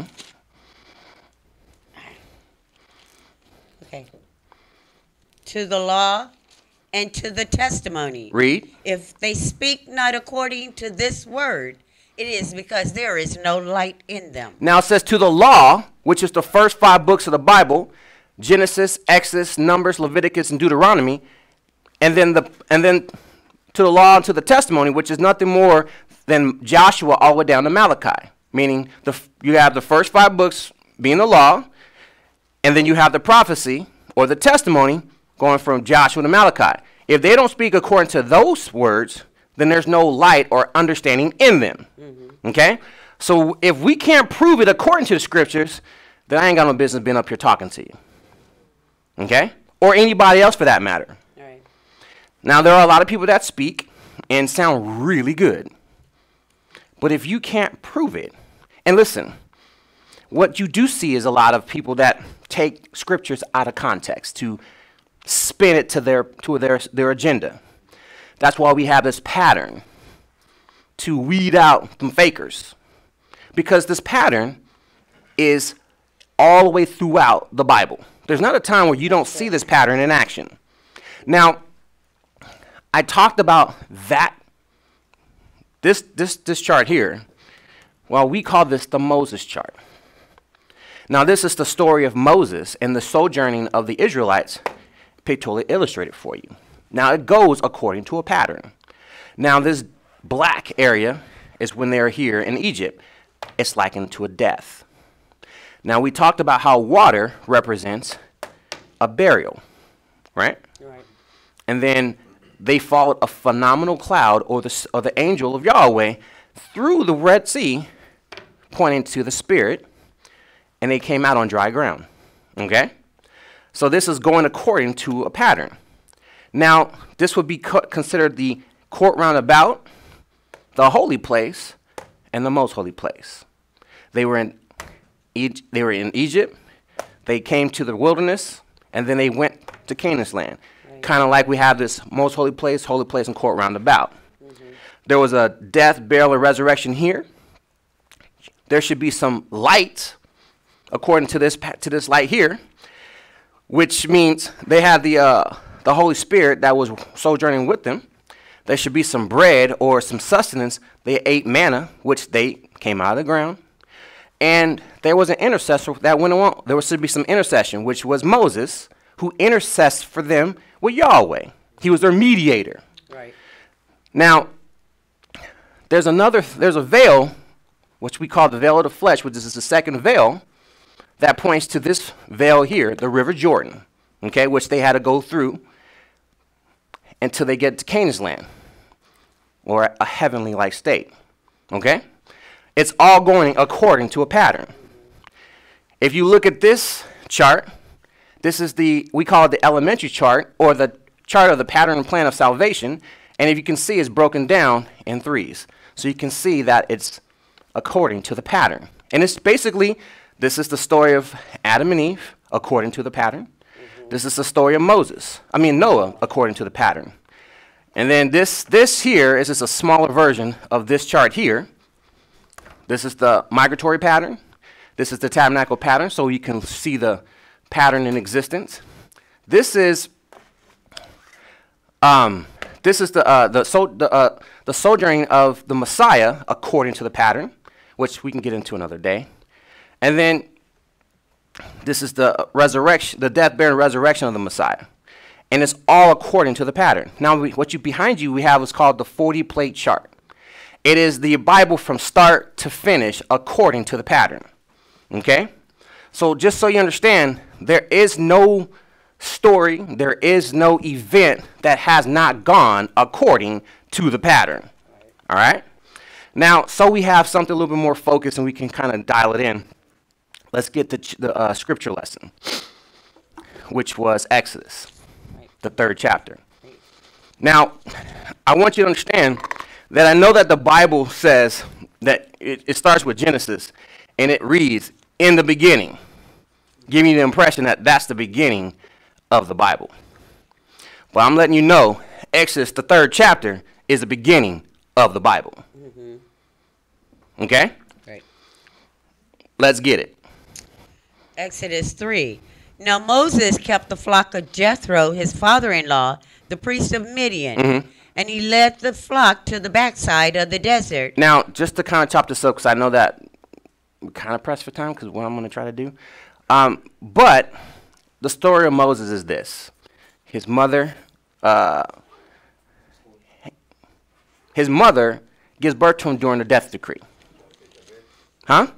Okay. To the law and to the testimony. Read. If they speak not according to this word, it is because there is no light in them. Now it says to the law, which is the first five books of the Bible, Genesis, Exodus, Numbers, Leviticus, and Deuteronomy, and then the and then to the law and to the testimony, which is nothing more than Joshua all the way down to Malachi. meaning the, f- you have the first five books being the law, and then you have the prophecy or the testimony going from Joshua to Malachi. If they don't speak according to those words, then there's no light or understanding in them. Mm-hmm. Okay? So if we can't prove it according to the scriptures, then I ain't got no business being up here talking to you. Okay? Or anybody else for that matter. All right. Now, there are a lot of people that speak and sound really good. But if you can't prove it, and listen, what you do see is a lot of people that take scriptures out of context to spin it to their to their their agenda. That's why we have this pattern to weed out some fakers, because this pattern is all the way throughout the Bible. There's not a time where you don't see this pattern in action. Now, I talked about that this this this chart here. Well, we call this the Moses chart. Now, this is the story of Moses and the sojourning of the Israelites, pictorially illustrated for you. Now, it goes according to a pattern. Now, this black area is when they're here in Egypt. It's likened to a death. Now, we talked about how water represents a burial, right? Right. And then they followed a phenomenal cloud, or the, or the angel of Yahweh, through the Red Sea, pointing to the Spirit, and they came out on dry ground, okay? So this is going according to a pattern. Now, this would be co- considered the court roundabout, the holy place, and the most holy place. They were in, e- they were in Egypt, they came to the wilderness, and then they went to Canaan's land. Right. Kind of like we have this most holy place, holy place, and court roundabout. Mm-hmm. There was a death, burial, and resurrection here. There should be some light, according to this to this light here, which means they had the uh, the Holy Spirit that was sojourning with them. There should be some bread or some sustenance. They ate manna, which they came out of the ground. And there was an intercessor that went on. There was to be some intercession, which was Moses, who intercedes for them with Yahweh. He was their mediator. Right. Now, there's another, there's a veil, which we call the veil of the flesh, which is the second veil, that points to this veil here, the River Jordan, okay, which they had to go through until they get to Canaan's land, or a heavenly-like state, okay? It's all going according to a pattern. If you look at this chart, this is the, we call it the elementary chart, or the chart of the pattern and plan of salvation, and if you can see, it's broken down in threes. So you can see that it's according to the pattern. And it's basically, this is the story of Adam and Eve, according to the pattern. Mm-hmm. This is the story of Moses, I mean Noah, according to the pattern. And then this, this here is just a smaller version of this chart here. This is the migratory pattern. This is the tabernacle pattern, so you can see the pattern in existence. This is, um, this is the uh, the so the uh, the sojourning of the Messiah according to the pattern, which we can get into another day. And then this is the resurrection, the death, burial, and resurrection of the Messiah. And it's all according to the pattern. Now, we, what you behind you we have is called the forty plate chart. It is the Bible from start to finish according to the pattern. Okay? So just so you understand, there is no story, there is no event that has not gone according to the pattern. All right? Now, so we have something a little bit more focused and we can kind of dial it in. Let's get to ch- the uh, scripture lesson, which was Exodus, right. The third chapter. Right. Now, I want you to understand that I know that the Bible says that it, it starts with Genesis, and it reads, in the beginning, giving you the impression that that's the beginning of the Bible. But I'm letting you know, Exodus, the third chapter, is the beginning of the Bible. Mm-hmm. Okay? Right. Let's get it. Exodus three. Now Moses kept the flock of Jethro, his father-in-law, the priest of Midian, mm-hmm. and he led the flock to the backside of the desert. Now, just to kind of chop this up, because I know that we're kind of pressed for time, because what I'm going to try to do. Um, but the story of Moses is this. His mother, uh, his mother gives birth to him during the death decree. Huh?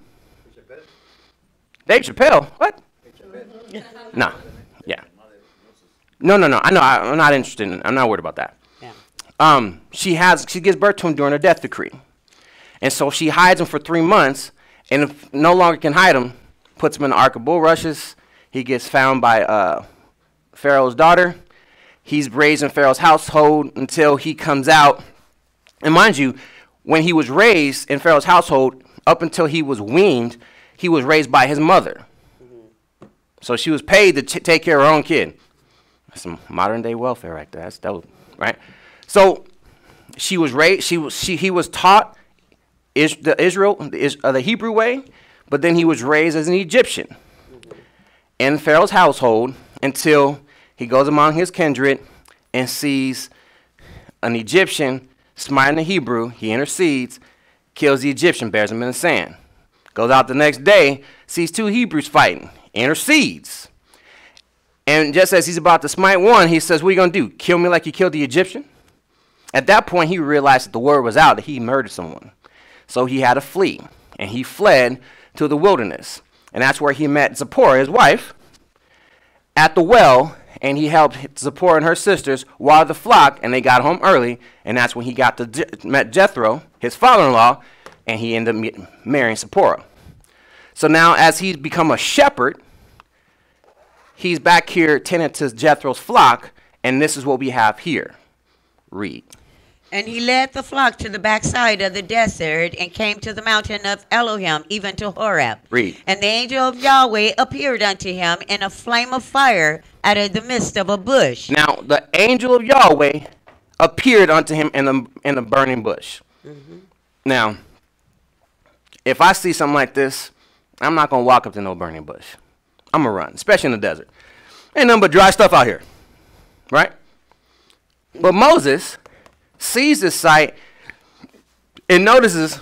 Dave Chappelle? What? No. Yeah. No, no, no. I know. I, I'm not interested in. I'm not worried about that. Yeah. Um, she has. She gives birth to him during her death decree, and so she hides him for three months, and if no longer can hide him, puts him in the ark of bulrushes. He gets found by uh, Pharaoh's daughter. He's raised in Pharaoh's household until he comes out. And mind you, when he was raised in Pharaoh's household, up until he was weaned, he was raised by his mother. Mm-hmm. So she was paid to t take care of her own kid. That's some modern day welfare right there. That's dope, right? So she was raised. She was. She. He was taught is the Israel, the, is, uh, the Hebrew way, but then he was raised as an Egyptian mm-hmm. in Pharaoh's household until he goes among his kindred and sees an Egyptian smiting a Hebrew. He intercedes, kills the Egyptian, buries him in the sand. Goes out the next day, sees two Hebrews fighting, intercedes. And just as he's about to smite one, he says, what are you going to do? Kill me like you killed the Egyptian? At that point, he realized that the word was out that he murdered someone. So he had to flee, and he fled to the wilderness. And that's where he met Zipporah, his wife, at the well, and he helped Zipporah and her sisters water the flock, and they got home early, and that's when he got to Je met Jethro, his father-in-law, and he ended up marrying Zipporah. So now, as he's become a shepherd, he's back here tending to Jethro's flock, and this is what we have here. Read. And he led the flock to the backside of the desert and came to the mountain of Elohim, even to Horeb. Read. And the angel of Yahweh appeared unto him in a flame of fire out of the midst of a bush. Now, the angel of Yahweh appeared unto him in a, in a burning bush. Mm-hmm. Now, if I see something like this, I'm not going to walk up to no burning bush. I'm going to run, especially in the desert. Ain't nothing but dry stuff out here, right? But Moses sees this sight and notices,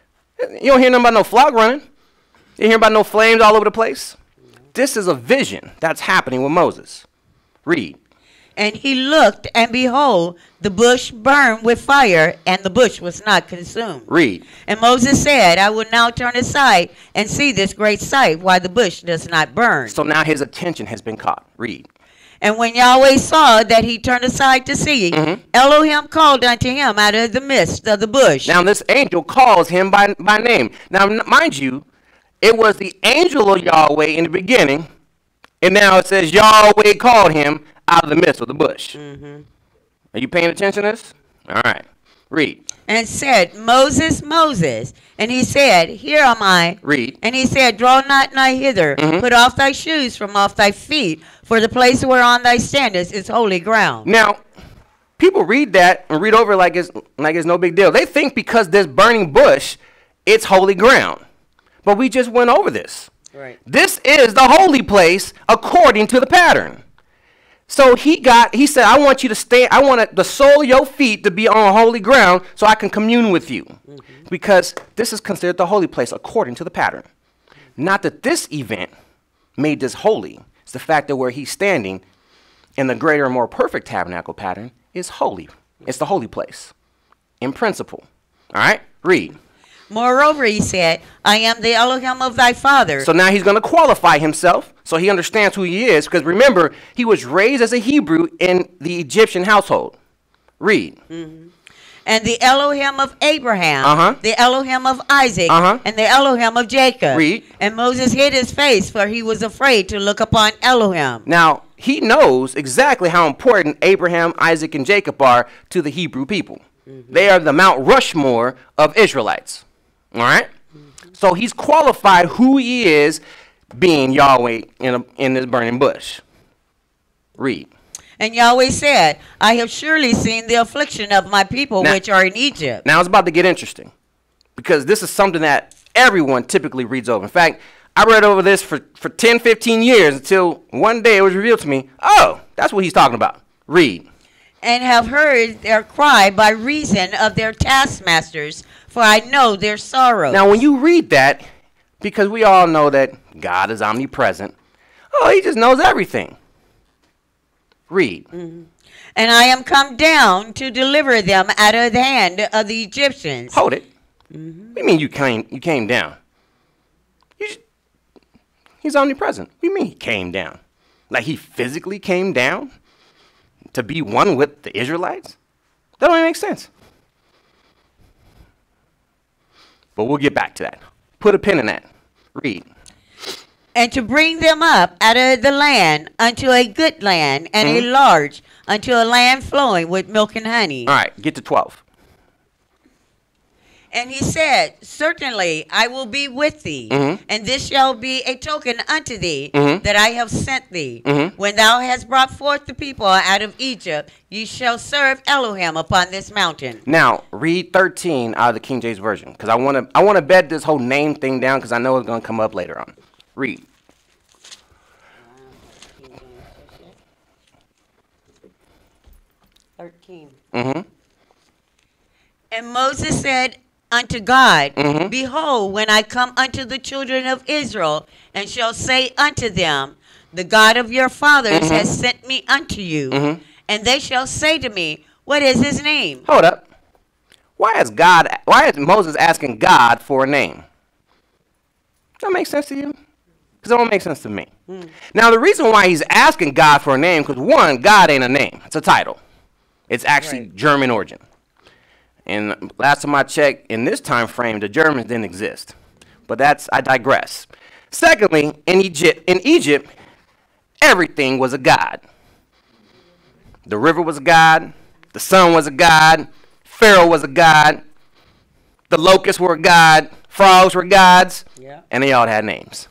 you don't hear nothing about no flock running. You hear about no flames all over the place. This is a vision that's happening with Moses. Read. And he looked, and behold, the bush burned with fire, and the bush was not consumed. Read. And Moses said, I will now turn aside and see this great sight, why the bush does not burn. So now his attention has been caught. Read. And when Yahweh saw that he turned aside to see, mm-hmm. Elohim called unto him out of the midst of the bush. Now this angel calls him by, by name. Now, mind you, it was the angel of Yahweh in the beginning, and now it says Yahweh called him out of the midst of the bush. Mm-hmm. Are you paying attention to this? All right. Read. And said, Moses, Moses. And he said, Here am I. Read. And he said, Draw not nigh hither. Mm-hmm. Put off thy shoes from off thy feet, for the place whereon thy standest is holy ground. Now, people read that and read over like it's, like it's no big deal. They think because there's burning bush, it's holy ground. But we just went over this. Right. This is the holy place according to the pattern. So he got, he said, I want you to stay, I want the sole of your feet to be on holy ground so I can commune with you. Mm-hmm. Because this is considered the holy place according to the pattern. Not that this event made this holy. It's the fact that where he's standing in the greater and more perfect tabernacle pattern is holy. It's the holy place in principle. All right, read. Moreover, he said, I am the Elohim of thy father. So now he's going to qualify himself so he understands who he is. Because remember, he was raised as a Hebrew in the Egyptian household. Read. Mm-hmm. And the Elohim of Abraham, uh-huh. the Elohim of Isaac, uh-huh. and the Elohim of Jacob. Read. And Moses hid his face, for he was afraid to look upon Elohim. Now, he knows exactly how important Abraham, Isaac, and Jacob are to the Hebrew people. Mm-hmm. They are the Mount Rushmore of Israelites. All right? Mm-hmm. So he's qualified who he is being Yahweh in, a, in this burning bush. Read. And Yahweh said, I have surely seen the affliction of my people now, which are in Egypt. Now it's about to get interesting because this is something that everyone typically reads over. In fact, I read over this for, for ten, fifteen years until one day it was revealed to me, oh, that's what he's talking about. Read. And have heard their cry by reason of their taskmasters, for I know their sorrows. Now, when you read that, because we all know that God is omnipresent, oh, he just knows everything. Read. Mm-hmm. And I am come down to deliver them out of the hand of the Egyptians. Hold it. Mm-hmm. What do you mean you came, you came down? He's omnipresent. What do you mean he came down? Like he physically came down to be one with the Israelites? That don't even make sense. But we'll get back to that. Put a pin in that. Read. And to bring them up out of the land unto a good land, and Mhm. a large, unto a land flowing with milk and honey. All right, get to twelve. And he said, Certainly I will be with thee, Mhm. and this shall be a token unto thee Mhm. that I have sent thee. Mhm. When thou hast brought forth the people out of Egypt, ye shall serve Elohim upon this mountain. Now, read thirteen out of the King James Version, because I want to I want to bed this whole name thing down, because I know it's going to come up later on. Read. thirteen. Mm-hmm. And Moses said unto God, Mhm. Behold, when I come unto the children of Israel, and shall say unto them, The God of your fathers Mhm. has sent me unto you, Mhm. and they shall say to me, What is his name? Hold up. Why is God? Why is Moses asking God for a name? Does that make sense to you? Because it don't make sense to me. Now, the reason why he's asking God for a name, because one, God ain't a name; it's a title. It's actually Right. German origin. And last time I checked, in this time frame, the Germans didn't exist. But that's I digress. Secondly, in Egypt, in Egypt, everything was a god. The river was a god. The sun was a god. Pharaoh was a god. The locusts were a god. Frogs were gods. Yeah. And they all had names.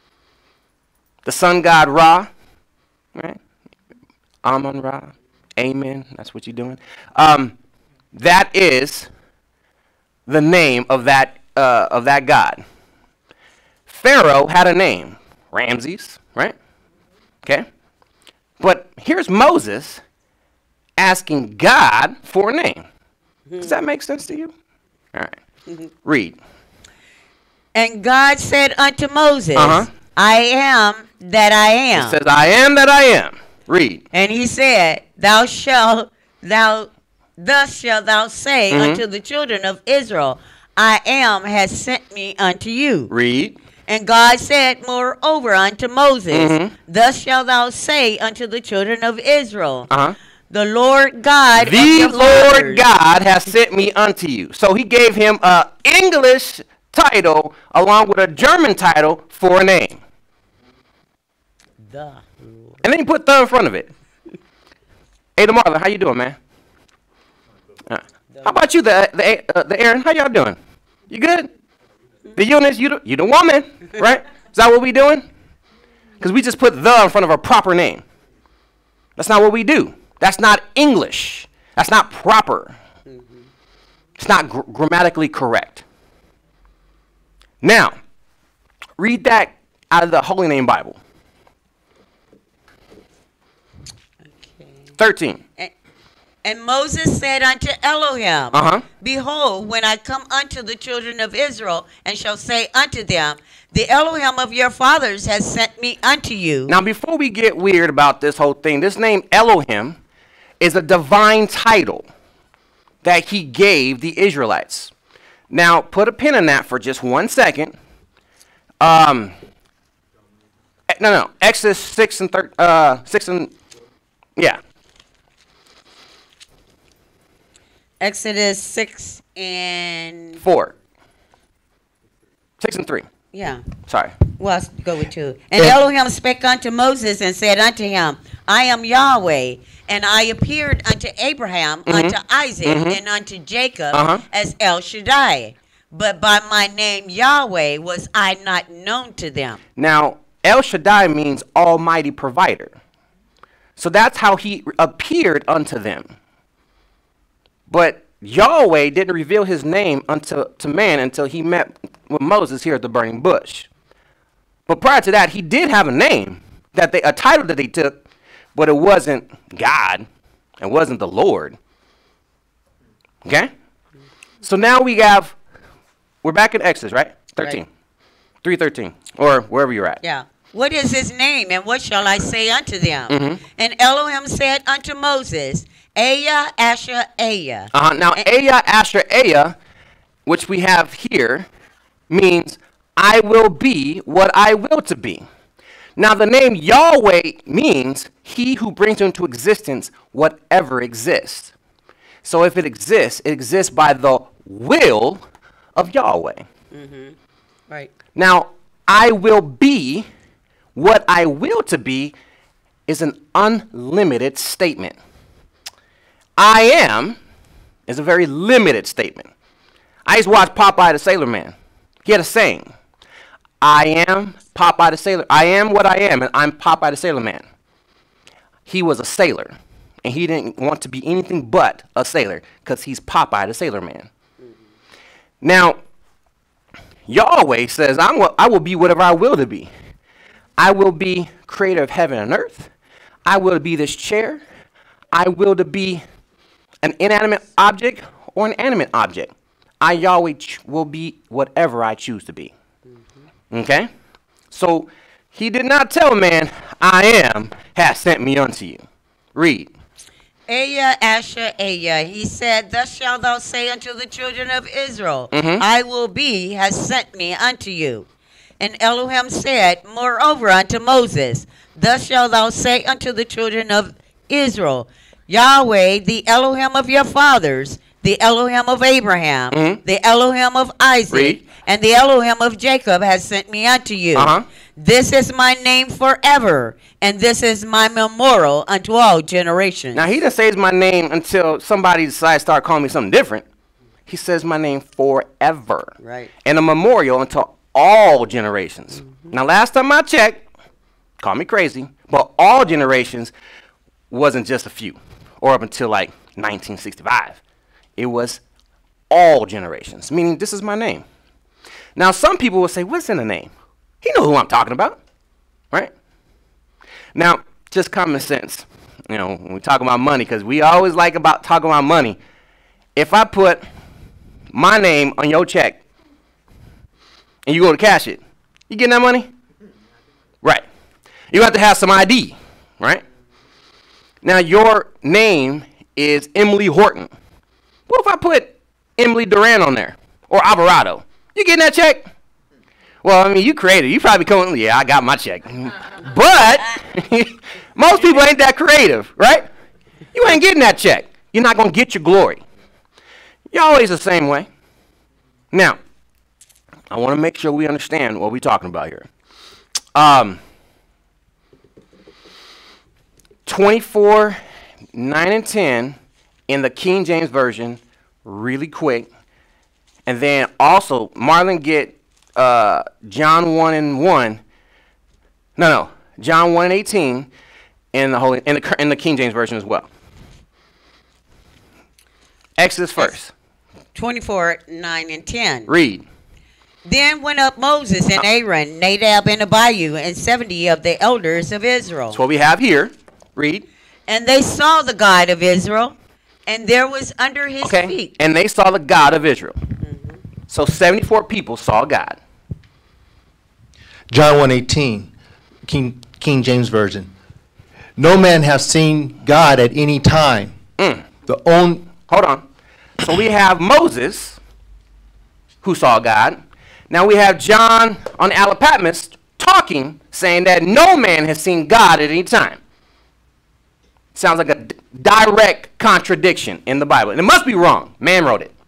The sun god Ra, right? Amun Ra, Amen. That's what you're doing. Um, that is the name of that uh, of that god. Pharaoh had a name, Ramses, right? Okay. But here's Moses asking God for a name. Does that make sense to you? All right. Read. And God said unto Moses, Uh-huh. I am that I am. It says, I am that I am. Read. And he said, Thou shalt, thou, thus shalt thou say Mhm. unto the children of Israel, I am has sent me unto you. Read. And God said moreover unto Moses, Mhm. Thus shalt thou say unto the children of Israel, Uh-huh. The Lord God of The your Lord fathers." God has sent me unto you. So he gave him a English title along with a German title for a name. The Lord. And then he put the in front of it. Hey, Marlon, how you doing, man? Uh, how about you, the the, uh, the Aaron? How y'all doing? You good? The Eunice, you the, you the woman, right? Is that what we doing? Because we just put the in front of a proper name. That's not what we do. That's not English. That's not proper. It's not gr- grammatically correct. Now, read that out of the Holy Name Bible. Okay. thirteen. And Moses said unto Elohim, Uh-huh. Behold, when I come unto the children of Israel, and shall say unto them, The Elohim of your fathers has sent me unto you. Now, before we get weird about this whole thing, this name Elohim is a divine title that he gave the Israelites. Now, put a pin in that for just one second. Um, eh, no, no, Exodus six and thir- uh, six and yeah, Exodus six and, four, six and three. yeah. Sorry. Well, let's go with two. And Yeah. Elohim spake unto Moses and said unto him, I am Yahweh, and I appeared unto Abraham, unto Isaac, and unto Jacob Uh-huh. as El Shaddai. But by my name Yahweh was I not known to them. Now, El Shaddai means Almighty Provider. So that's how he appeared unto them. But Yahweh didn't reveal his name unto to man until he met with Moses here at the burning bush. But prior to that, he did have a name, that they, a title that he took, but it wasn't God. It wasn't the Lord. Okay? So now we have, we're back in Exodus, right? thirteen. Right. three thirteen, or wherever you're at. Yeah. What is his name, and what shall I say unto them? Mm-hmm. And Elohim said unto Moses, Aya, Asher, Aya. Uh-huh. Now, Aya, Asher, Aya, which we have here, means I will be what I will to be. Now, the name Yahweh means he who brings into existence whatever exists. So if it exists, it exists by the will of Yahweh. Mm-hmm. Right. Now, I will be, what I will to be, is an unlimited statement. I am is a very limited statement. I used to watch Popeye the Sailor Man. He had a saying, I am Popeye the Sailor. I am what I am, and I'm Popeye the Sailor Man. He was a sailor, and he didn't want to be anything but a sailor because he's Popeye the Sailor Man. Mm-hmm. Now, Yahweh says, I'm what, I will be whatever I will to be. I will be creator of heaven and earth. I will be this chair. I will to be an inanimate object or an animate object. I, Yahweh, ch- will be whatever I choose to be. Mm-hmm. Okay? So he did not tell man, I am, has sent me unto you. Read. Aya, Asher, Aya. He said, thus shalt thou say unto the children of Israel, Mm-hmm. I will be, has sent me unto you. And Elohim said, moreover unto Moses, thus shalt thou say unto the children of Israel, Yahweh, the Elohim of your fathers, the Elohim of Abraham, Mhm. the Elohim of Isaac, Read. and the Elohim of Jacob has sent me unto you. Uh-huh. This is my name forever, and this is my memorial unto all generations. Now, he didn't say it's my name until somebody decides to start calling me something different. He says my name forever. Right. And a memorial unto all generations. Mm-hmm. Now, last time I checked, call me crazy, but all generations wasn't just a few, or up until like nineteen sixty-five. It was all generations, meaning this is my name. Now, some people will say, what's in the name? He knows who I'm talking about, right? Now, just common sense, you know, when we talk about money, because we always like about talking about money. If I put my name on your check and you go to cash it, you getting that money? Right. You have to have some I D, right? Now, your name is Emily Horton. What if I put Emily Duran on there, or Alvarado? You getting that check? Well, I mean, you creative. You probably come, yeah, I got my check. But most people ain't that creative, right? You ain't getting that check. You're not going to get your glory. You're always the same way. Now, I want to make sure we understand what we're talking about here. Um, twenty-four, nine, and ten in the King James Version, really quick. And then also, Marlon, get uh, John one and one. No, no, John one and eighteen in the Holy in the in the King James Version as well. Exodus first. twenty-four, nine, and ten. Read. Then went up Moses and Aaron, Nadab and Abihu, and seventy of the elders of Israel. That's what we have here. Read. And they saw the God of Israel, and there was under his Okay. feet. And they saw the God of Israel. Mm-hmm. So seventy-four people saw God. John one eighteen, King, King James Version. No man has seen God at any time. Mm. The own, Hold on. So we have Moses, who saw God. Now we have John on the Isle of Patmos talking, saying that no man has seen God at any time. Sounds like a d- direct contradiction in the Bible. And it must be wrong. Man wrote it.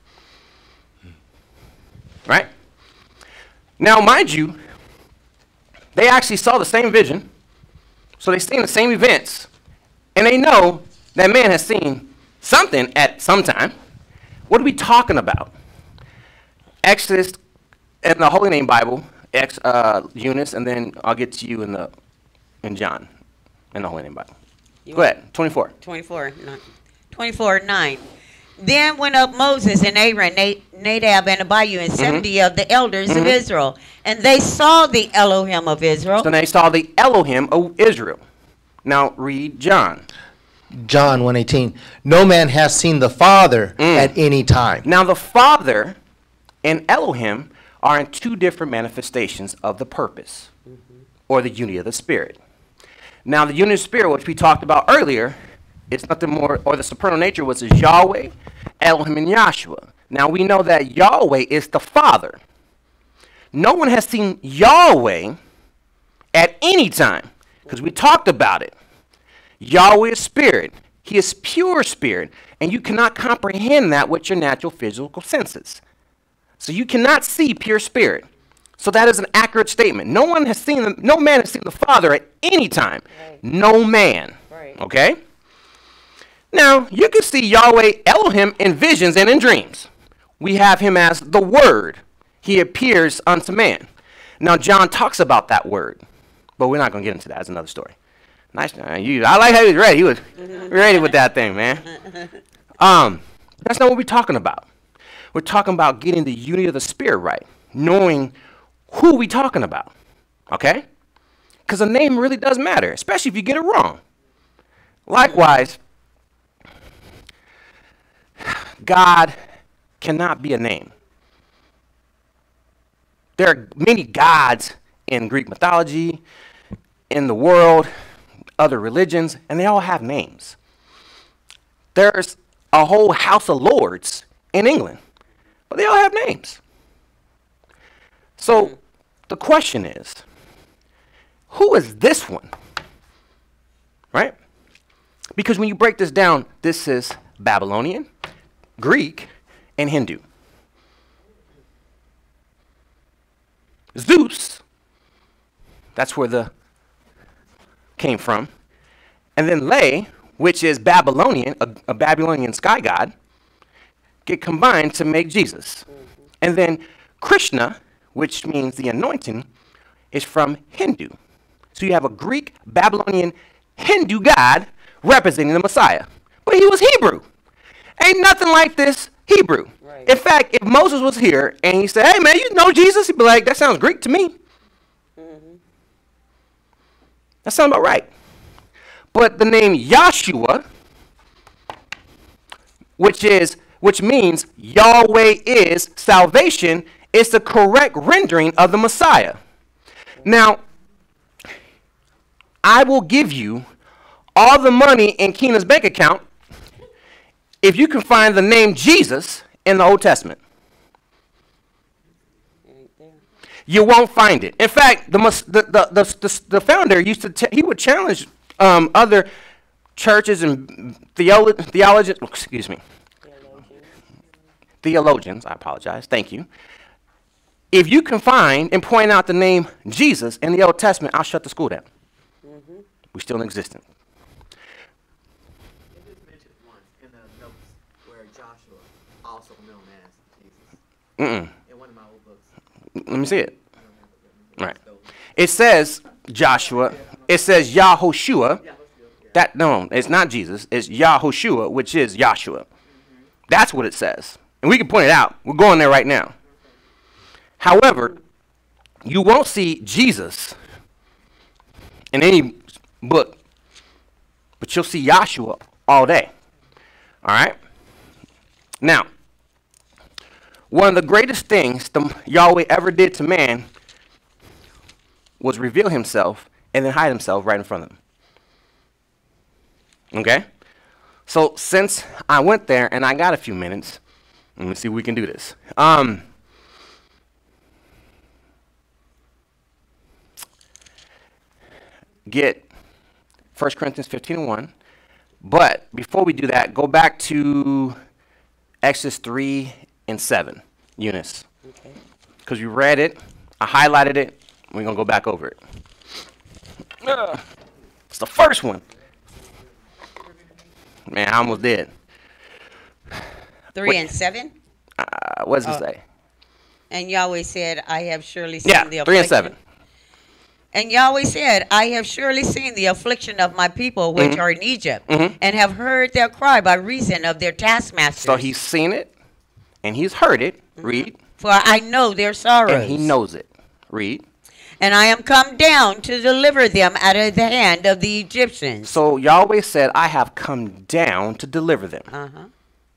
Right? Now, mind you, they actually saw the same vision. So they seen the same events. And they know that man has seen something at some time. What are we talking about? Exodus in the Holy Name Bible, Ex, uh, Eunice, and then I'll get to you in the in John in the Holy Name Bible. You Go ahead, twenty-four. twenty-four, nine. twenty-four, nine. Then went up Moses and Aaron, Na- Nadab and Abihu, and seventy of the elders of Israel. And they saw the Elohim of Israel. So they saw the Elohim of Israel. Now read John. John one eighteen. No man has seen the Father Mm. at any time. Now the Father and Elohim are in two different manifestations of the purpose, or the unity of the Spirit. Now the unity of the Spirit, which we talked about earlier, it's nothing more, or the supernal nature was Yahweh, Elohim, and Yahshua. Now we know that Yahweh is the Father. No one has seen Yahweh at any time, because we talked about it. Yahweh is spirit. He is pure spirit, and you cannot comprehend that with your natural physical senses. So you cannot see pure spirit. So that is an accurate statement. No one has seen the, no man has seen the Father at any time. Right. No man. Right. Okay? Now, you can see Yahweh Elohim in visions and in dreams. We have him as the Word. He appears unto man. Now, John talks about that word, but we're not going to get into that. That's another story. Nice. Uh, you, I like how he was ready. He was ready with that thing, man. Um, that's not what we're talking about. We're talking about getting the unity of the Spirit right, knowing who we talking about, okay? Because the name really does matter, especially if you get it wrong. Likewise, God cannot be a name. There are many gods in Greek mythology, in the world, other religions, and they all have names. There's a whole house of lords in England, but they all have names. So the question is, who is this one? Right? Because when you break this down, this is Babylonian, Greek, and Hindu. Zeus, that's where the came from. And then Le, which is Babylonian, a, a Babylonian sky god, get combined to make Jesus. Mm-hmm. And then Krishna, which means the anointing, is from Hindu. So you have a Greek, Babylonian, Hindu god representing the Messiah. But he was Hebrew. Ain't nothing like this Hebrew. Right. In fact, if Moses was here and he said, hey, man, you know Jesus, he'd be like, that sounds Greek to me. Mm-hmm. That sounds about right. But the name Yahshua, which is which means Yahweh is salvation, is the correct rendering of the Messiah. Now, I will give you all the money in Keena's bank account if you can find the name Jesus in the Old Testament. You won't find it. In fact, the the the the, the, the founder used to t he would challenge um, other churches and theolo theologians. Excuse me, theologians. Theologians. I apologize. Thank you. If you can find and point out the name Jesus in the Old Testament, I'll shut the school down. Mm-hmm. We're still in existence. It is mentioned once in the notes where Joshua, also known as Jesus, Mm-mm. in one of my old books. Let me see it. Right. It says Joshua. It says Yahoshua. That no, it's not Jesus. It's Yahoshua, which is Joshua. That's what it says, and we can point it out. We're going there right now. However, you won't see Jesus in any book, but you'll see Yahshua all day. All right. Now, one of the greatest things the Yahweh ever did to man was reveal himself and then hide himself right in front of them. Okay? So since I went there and I got a few minutes, let me see if we can do this. Um, get First Corinthians fifteen and one. But before we do that, go back to Exodus three and seven, Eunice. Okay. Because we read it, I highlighted it, we're going to go back over it. Uh, it's the first one. Man, I almost did. Three Wait. and seven? Uh, what does oh. it say? And Yahweh said, I have surely seen yeah, the affliction. three and seven. And Yahweh said, I have surely seen the affliction of my people which mm-hmm. are in Egypt, mm-hmm. and have heard their cry by reason of their taskmasters. So he's seen it, and he's heard it. Mm-hmm. Read. For I know their sorrows. And he knows it. Read. And I am come down to deliver them out of the hand of the Egyptians. So Yahweh said, I have come down to deliver them. Uh-huh.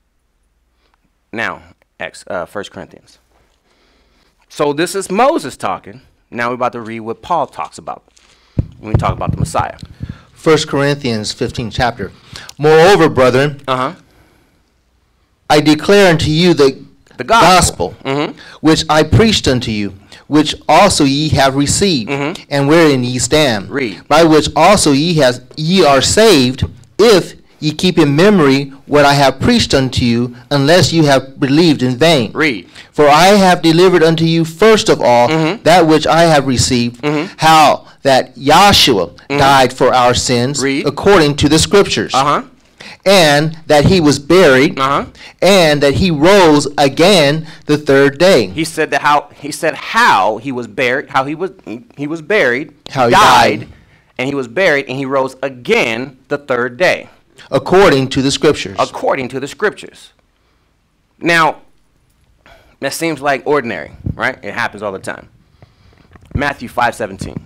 Now, X, uh, First Corinthians. So this is Moses talking. Now we're about to read what Paul talks about when we talk about the Messiah. First Corinthians fifteen chapter. Moreover, brethren, uh-huh. I declare unto you the, the gospel, gospel mm-hmm. which I preached unto you, which also ye have received, and wherein ye stand. Read. By which also ye has ye are saved, if ye keep in memory what I have preached unto you, unless you have believed in vain. Read. For I have delivered unto you first of all that which I have received, how that Yahshua died for our sins, Read. according to the scriptures, Uh-huh. and that he was buried, Uh-huh. and that he rose again the third day. He said that how he said how he was buried, how he was he was buried, How he died, died. and he was buried, and he rose again the third day, According to the scriptures. according to the scriptures. Now, that seems like ordinary, right? It happens all the time. Matthew five seventeen.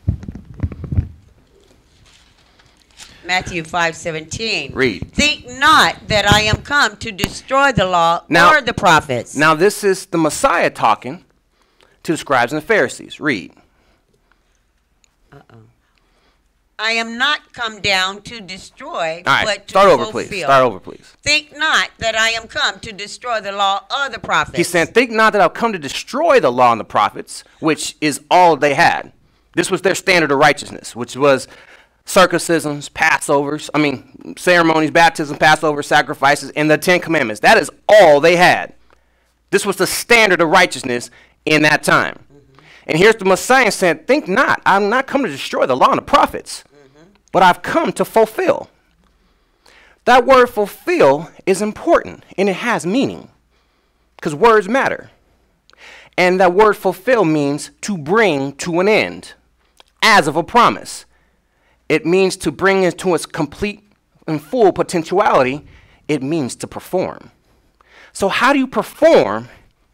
Matthew five seventeen. Read. Think not that I am come to destroy the law Now- or the prophets. Now this is the Messiah talking to the scribes and the Pharisees. Read. I am not come down to destroy, All right, but to start over, fulfill. please. Start over, please. Think not that I am come to destroy the law or the prophets. He said, think not that I've come to destroy the law and the prophets, which is all they had. This was their standard of righteousness, which was circumcisions, Passovers, I mean, ceremonies, baptism, Passover, sacrifices, and the Ten Commandments. That is all they had. This was the standard of righteousness in that time. Mm-hmm. And here's the Messiah saying, think not, I'm not come to destroy the law and the prophets, mm-hmm. but I've come to fulfill. That word fulfill is important, and it has meaning, because words matter. And that word fulfill means to bring to an end, as of a promise. It means to bring it to its complete and full potentiality. It means to perform. So how do you perform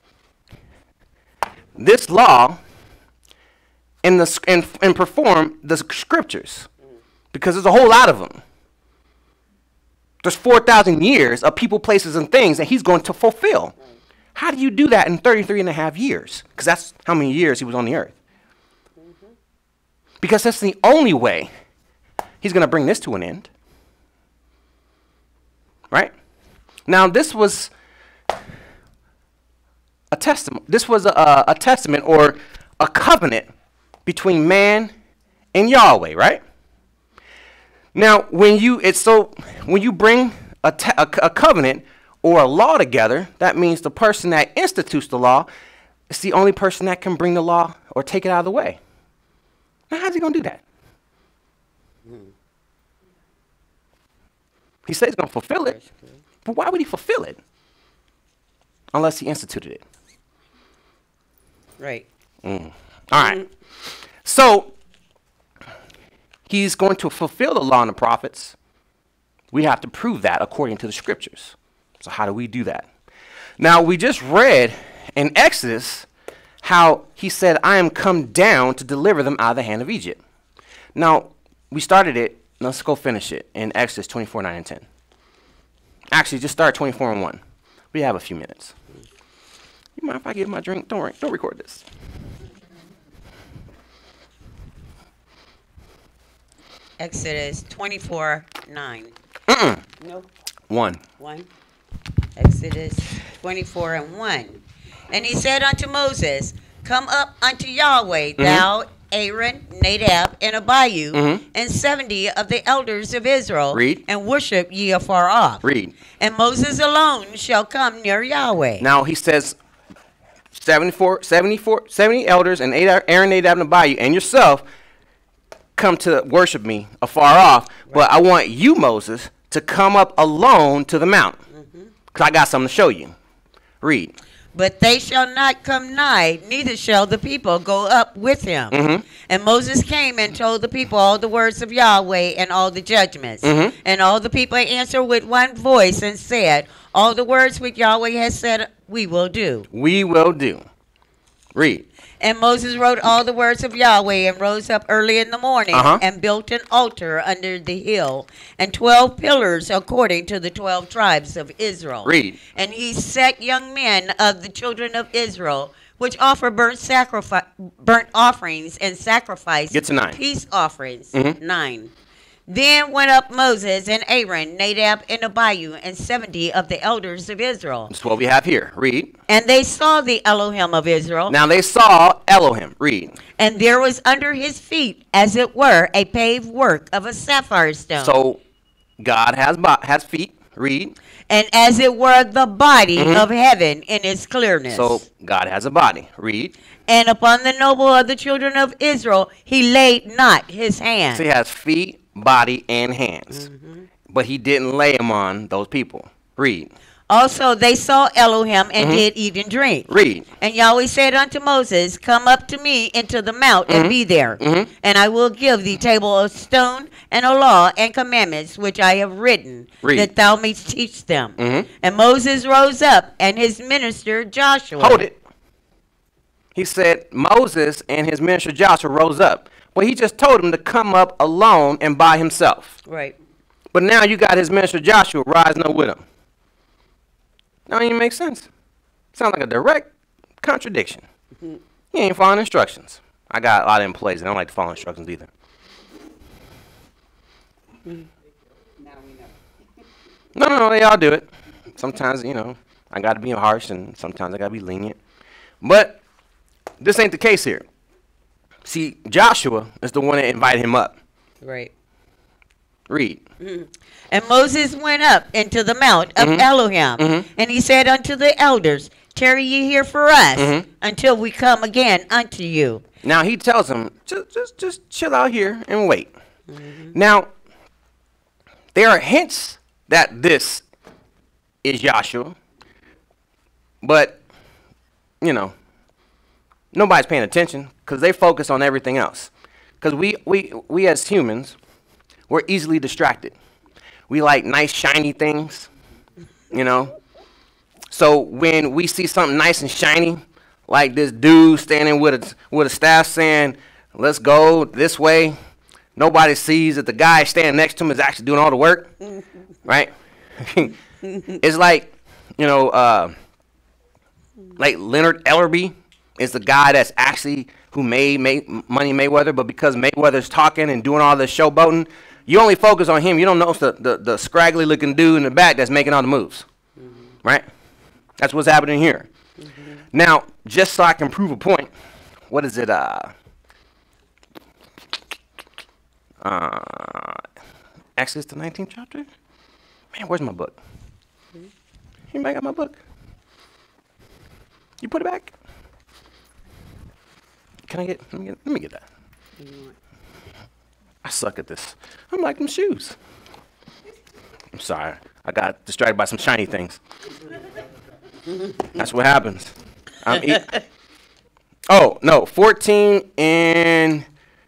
this law and, the, and, and perform the scriptures? Because there's a whole lot of them. There's four thousand years of people, places, and things that he's going to fulfill. How do you do that in thirty-three and a half years? Because that's how many years he was on the earth. Because that's the only way he's going to bring this to an end. Right? Now, this was a testament. This was a, a testament or a covenant between man and Yahweh, right? Now, when you it's so when you bring a, te- a, a covenant or a law together, that means the person that institutes the law is the only person that can bring the law or take it out of the way. Now, how's he going to do that? He said he's going to fulfill it, but why would he fulfill it unless he instituted it? Right. Mm. All right. So he's going to fulfill the law and the prophets. We have to prove that according to the scriptures. So how do we do that? Now, we just read in Exodus how he said, I am come down to deliver them out of the hand of Egypt. Now, we started it. Let's go finish it in Exodus twenty-four, nine, and ten. Actually, just start twenty-four and one. We have a few minutes. You mind if I get my drink? Don't worry, don't record this. Exodus twenty-four, nine. Mm-mm. No. One. One. Exodus twenty-four and one. And he said unto Moses, come up unto Yahweh, Mm-hmm. thou, Aaron, Nadab, and Abihu, Mhm. and seventy of the elders of Israel, Read. and worship ye afar off. Read. And Moses alone shall come near Yahweh. Now he says seventy-four, seventy-four, seventy elders and eight Aaron, Nadab, and Abihu, and yourself come to worship me afar off. Right. But I want you, Moses, to come up alone to the mount, because I got something to show you. Read. But they shall not come nigh, neither shall the people go up with him. Mm-hmm. And Moses came and told the people all the words of Yahweh and all the judgments. Mm-hmm. And all the people answered with one voice and said, all the words which Yahweh has said, we will do. We will do. Read. And Moses wrote all the words of Yahweh and rose up early in the morning Uh-huh. and built an altar under the hill and twelve pillars according to the twelve tribes of Israel. Read. And he set young men of the children of Israel, which offer burnt sacrifice, burnt offerings and sacrifice Get to nine. peace offerings. Mhm. Nine. Then went up Moses and Aaron, Nadab and Abihu, and seventy of the elders of Israel. That's what we have here. Read. And they saw the Elohim of Israel. Now they saw Elohim. Read. And there was under his feet, as it were, a paved work of a sapphire stone. So God has bo- has feet. Read. And as it were, the body Mhm. of heaven in its clearness. So God has a body. Read. And upon the noble of the children of Israel, he laid not his hand. So he has feet, body, and hands. But he didn't lay them on those people. Read. Also they saw Elohim and Mhm. did eat and drink. Read. And Yahweh said unto Moses, Come up to me into the mount and be there, Mhm. and I will give thee table of stone and a law and commandments which I have written, Read. that thou mayst teach them. Mhm. And Moses rose up, and his minister Joshua. Hold it. He said Moses and his minister Joshua rose up. Well, he just told him to come up alone and by himself. Right. But now you got his minister Joshua rising up with him. That don't even make sense. Sounds like a direct contradiction. He ain't following instructions. I got a lot of employees that don't like to follow instructions either. No, no, no, they all do it. Sometimes, you know, I got to be harsh and sometimes I got to be lenient. But this ain't the case here. See, Joshua is the one that invited him up. Right. Read. And Moses went up into the mount of Mhm. Elohim, Mhm. and he said unto the elders, Tarry ye here for us, Mhm. until we come again unto you. Now he tells him, just, just, just chill out here and wait. Now, there are hints that this is Joshua, but, you know, nobody's paying attention because they focus on everything else. Because we, we, we as humans, we're easily distracted. We like nice, shiny things, you know. So when we see something nice and shiny, like this dude standing with a, with a staff saying, let's go this way, nobody sees that the guy standing next to him is actually doing all the work, right? It's like, you know, uh, like Leonard Ellerby is the guy that's actually who made May, Money Mayweather, but because Mayweather's talking and doing all this showboating, you only focus on him. You don't notice the, the, the scraggly looking dude in the back that's making all the moves, mm-hmm. right? That's what's happening here. Mm-hmm. Now, just so I can prove a point, what is it? Uh, uh, Exodus the nineteenth chapter? Man, where's my book? Mm-hmm. Anybody got my book? You put it back? Can I get, let me get, let me get that. I suck at this. I'm like them shoes. I'm sorry. I got distracted by some shiny things. That's what happens. I'm eat- oh, no. fourteen and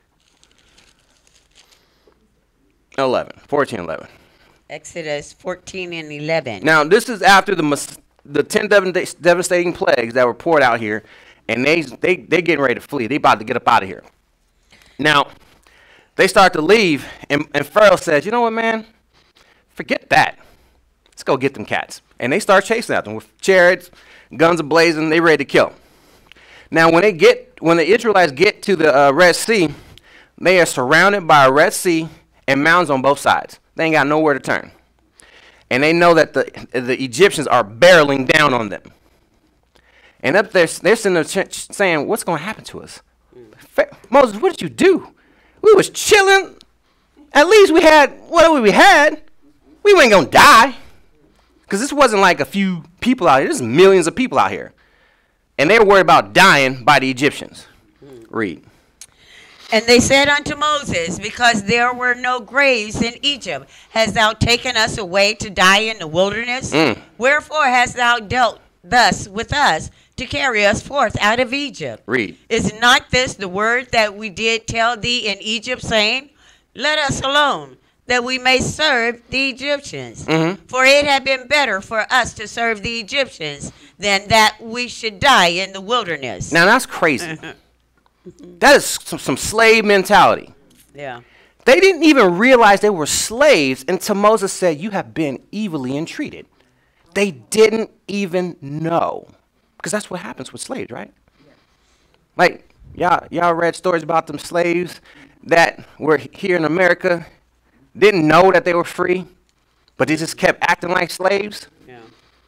eleven. fourteen and eleven. Exodus fourteen and eleven. Now, this is after the mas- the ten devasta- devastating plagues that were poured out here, and they they they getting ready to flee. They about to get up out of here. Now, they start to leave, and, and Pharaoh says, you know what, man? Forget that. Let's go get them cats. And they start chasing after them with chariots, guns ablazing. They ready to kill. Now, when they get, when the Israelites get to the uh, Red Sea, they are surrounded by a Red Sea and mountains on both sides. They ain't got nowhere to turn. And they know that the the Egyptians are barreling down on them. And up there, they're sitting there ch- saying, what's going to happen to us? Mm. Moses, what did you do? We was chilling. At least we had whatever we had. We weren't going to die. Because this wasn't like a few people out here. There's millions of people out here. And they were worried about dying by the Egyptians. Mm. Read. And they said unto Moses, because there were no graves in Egypt, hast thou taken us away to die in the wilderness? Mm. Wherefore hast thou dealt thus with us to carry us forth out of Egypt? Read. Is not this the word that we did tell thee in Egypt, saying, Let us alone, that we may serve the Egyptians? Mm-hmm. For it had been better for us to serve the Egyptians than that we should die in the wilderness. Now that's crazy. That is some, some slave mentality. Yeah. They didn't even realize they were slaves until Moses said, you have been evilly entreated. They didn't even know. Because that's what happens with slaves, right? Yeah. Like, y'all, y'all read stories about them slaves that were here in America didn't know that they were free, but they just kept acting like slaves. Yeah.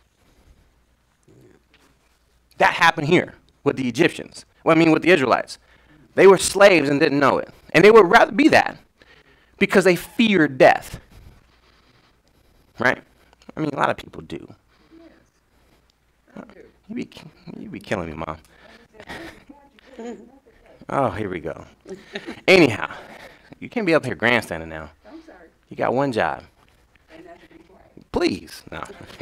That happened here with the Egyptians. Well, I mean, with the Israelites. They were slaves and didn't know it. And they would rather be that because they feared death. Right? I mean, a lot of people do. You be, you be killing me, Mom. Oh, here we go. Anyhow, you can't be up here grandstanding now. I'm sorry. You got one job. And not to be quiet. Please. No.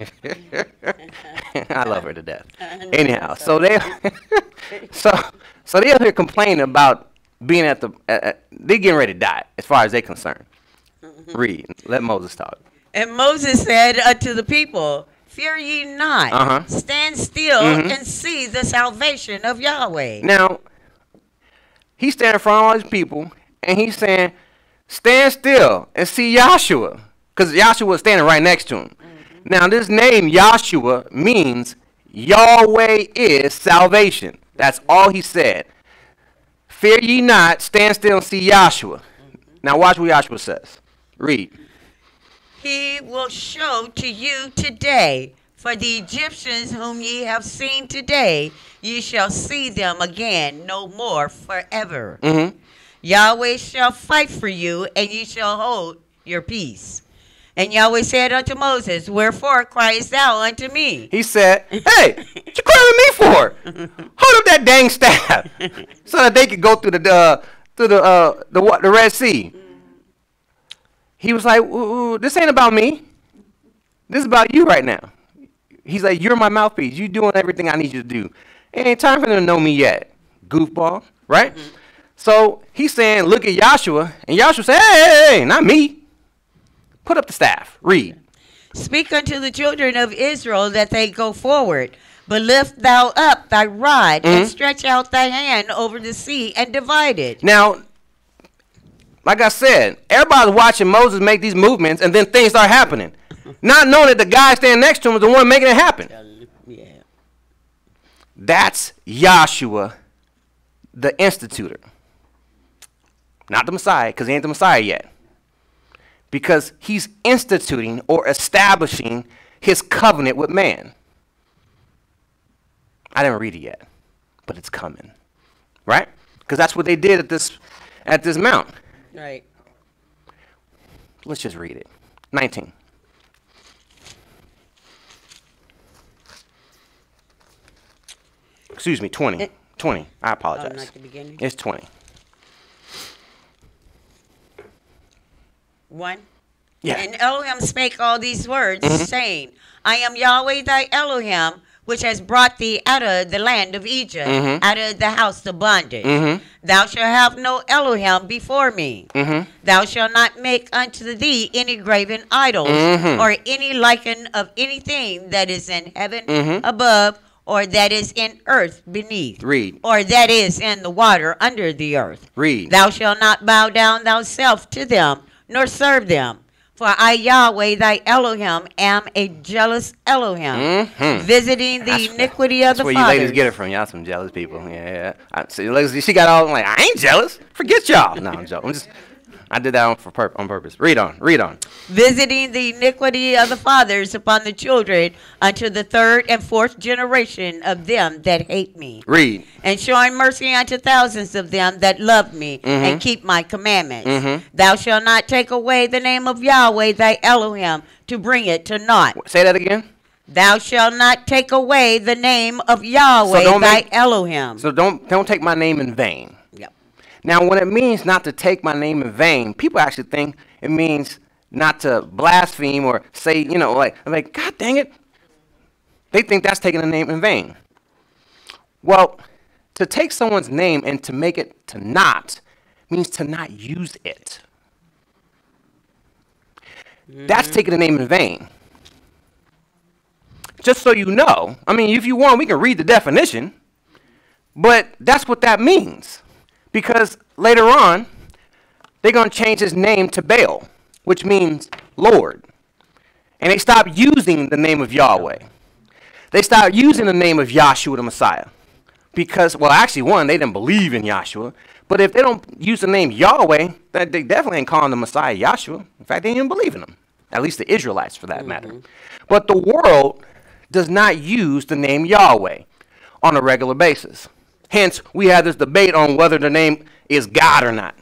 I love her to death. Anyhow, so they so so they up here complaining about being at the uh, uh, they getting ready to die as far as they're concerned. Read. Let Moses talk. And Moses said unto the people, fear ye not. Uh-huh. Stand still Mhm. and see the salvation of Yahweh. Now, he's standing in front of all these people, and he's saying, stand still and see Yahshua. Because Yahshua was standing right next to him. Mm-hmm. Now, this name, Yahshua, means Yahweh is salvation. That's all he said. Fear ye not, stand still and see Yahshua. Mm-hmm. Now, watch what Yahshua says. Read. He will show to you today, for the Egyptians whom ye have seen today, ye shall see them again no more forever. Mm-hmm. Yahweh shall fight for you, and ye shall hold your peace. And Yahweh said unto Moses, wherefore criest thou unto me? He said, hey, what you crying at me for? Hold up that dang staff so that they could go through the uh, through the uh, the what the Red Sea. He was like, ooh, ooh, this ain't about me. This is about you right now. He's like, you're my mouthpiece. You doing everything I need you to do. It ain't time for them to know me yet, goofball, right? Mm-hmm. So he's saying, look at Yahshua, and Yahshua said, hey, hey, hey, not me. Put up the staff. Read. Speak unto the children of Israel that they go forward. But lift thou up thy rod Mm-hmm. and stretch out thy hand over the sea and divide it. Now, like I said, everybody's watching Moses make these movements, and then things start happening. Not knowing that the guy standing next to him is the one making it happen. Yeah. That's Yahshua, the institutor. Not the Messiah, because he ain't the Messiah yet. Because he's instituting or establishing his covenant with man. I didn't read it yet, but it's coming. Right? Because that's what they did at this at this mount. Right. Let's just read it. nineteen. Excuse me, twenty. It, twenty. I oh, apologize. not the beginning. It's twenty. One. Yeah. And Elohim spake all these words, Mhm. saying, I am Yahweh thy Elohim, which has brought thee out of the land of Egypt, Mhm. out of the house of bondage. Mhm. Thou shalt have no Elohim before me. Mhm. Thou shalt not make unto thee any graven idols, Mhm. or any liken of anything that is in heaven Mhm. above, or that is in earth beneath, Read. or that is in the water under the earth. Read. Thou shalt not bow down thyself to them, nor serve them. For I, Yahweh, thy Elohim, am a jealous Elohim, Mhm. visiting the That's- iniquity of That's the where you fathers. ladies get it from. Y'all some jealous people. Yeah, yeah. I, see, look, she got all like, I ain't jealous. Forget y'all. No, I'm joking. I'm just, I did that on, for pur- on purpose. Read on. Read on. Visiting the iniquity of the fathers upon the children unto the third and fourth generation of them that hate me. Read. And showing mercy unto thousands of them that love me Mhm. and keep my commandments. Mhm. Thou shalt not take away the name of Yahweh thy Elohim to bring it to naught. Say that again. Thou shalt not take away the name of Yahweh don't thy make- Elohim. So don't don't take my name in vain. Yep. Now, when it means not to take my name in vain, people actually think it means not to blaspheme or say, you know, like, I'm like, God dang it. They think that's taking a name in vain. Well, to take someone's name and to make it to not means to not use it. Mm-hmm. That's taking a name in vain. Just so you know, I mean, if you want, we can read the definition, but that's what that means. Because later on, they're going to change his name to Baal, which means Lord. And they stop using the name of Yahweh. They stop using the name of Yahshua the Messiah. Because, well, actually, one, they didn't believe in Yahshua. But if they don't use the name Yahweh, that they definitely ain't calling the Messiah Yahshua. In fact, they didn't even believe in him. At least the Israelites, for that mm-hmm. matter. But the world does not use the name Yahweh on a regular basis. Hence, we have this debate on whether the name is God or not.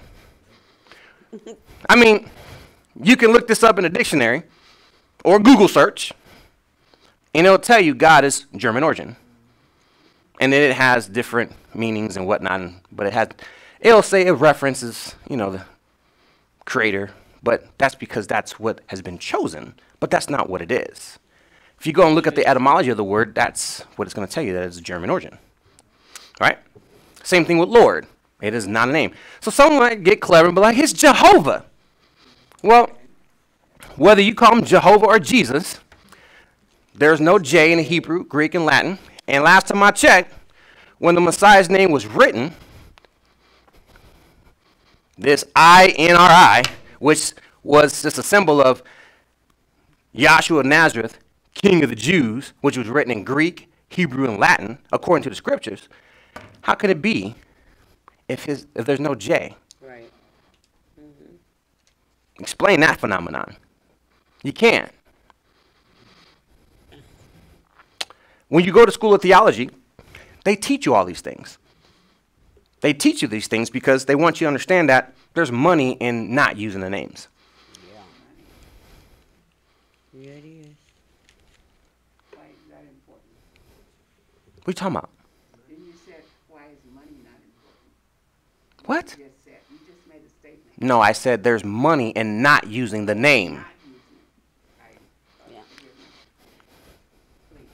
I mean, you can look this up in a dictionary or Google search, and it'll tell you God is German origin. And then it has different meanings and whatnot, but it has, it'll say it references, you know, the creator, but that's because that's what has been chosen, but that's not what it is. If you go and look at the etymology of the word, that's what it's going to tell you, that it's German origin. All right? Same thing with Lord. It is not a name. So someone might get clever and be like, it's Jehovah. Well, whether you call him Jehovah or Jesus, there's no J in the Hebrew, Greek, and Latin. And last time I checked, when the Messiah's name was written, this I N R I, which was just a symbol of Yahshua of Nazareth, King of the Jews, which was written in Greek, Hebrew, and Latin, according to the scriptures, how could it be if, his, if there's no J? Right. Mm-hmm. Explain that phenomenon. You can't. When you go to school of theology, they teach you all these things. They teach you these things because they want you to understand that there's money in not using the names. Yeah. Yeah, it is. Why is that important? What are you talking about? Then you said, why is money not important? What? You just said, you just made a statement. No, I said there's money in not using the name. Not using it. I, Yeah. forgive me. Please.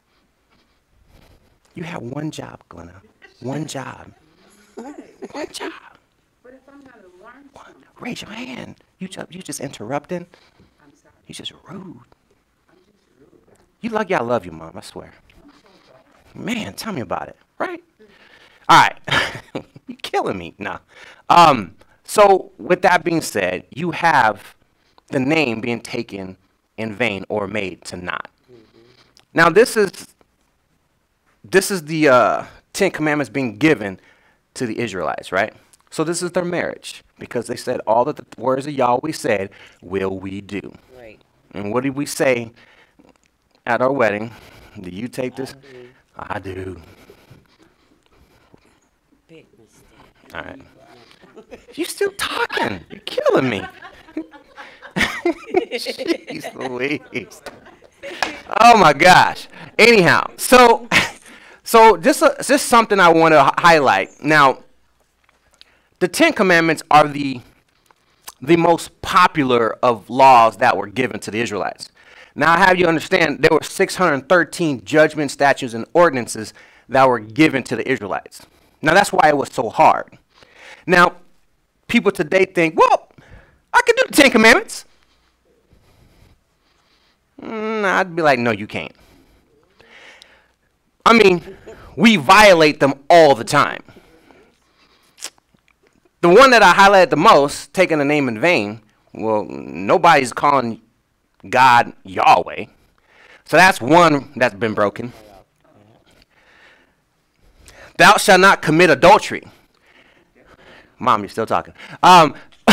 You have one job, Glenna. One job. One job. But if I'm going to learn One. something, Raise your hand. You just, you just interrupting. I'm sorry. You just rude. I'm just rude. You lucky I love you, Mom, I swear. Man, tell me about it, right? All right. You're killing me. No. Um, so with that being said, you have the name being taken in vain or made to naught. Mm-hmm. Now, this is this is the uh, Ten Commandments being given to the Israelites, right? So this is their marriage because they said all that the words of Yahweh said will we do. Right. And what did we say at our wedding? Do you take this? I do. I do. Big mistake. All right. You still talking? You're killing me. Jeez Louise. Oh my gosh. Anyhow, so so just uh, just something I want to h- highlight. Now, the Ten Commandments are the the most popular of laws that were given to the Israelites. Now, I have you understand there were six hundred thirteen judgments, statutes, and ordinances that were given to the Israelites. Now, that's why it was so hard. Now, people today think, well, I can do the Ten Commandments. Mm, I'd be like, no, you can't. I mean, we violate them all the time. The one that I highlighted the most, taking the name in vain, well, nobody's calling God Yahweh. So that's one that's been broken. Thou shalt not commit adultery. Mom, you're still talking. Um,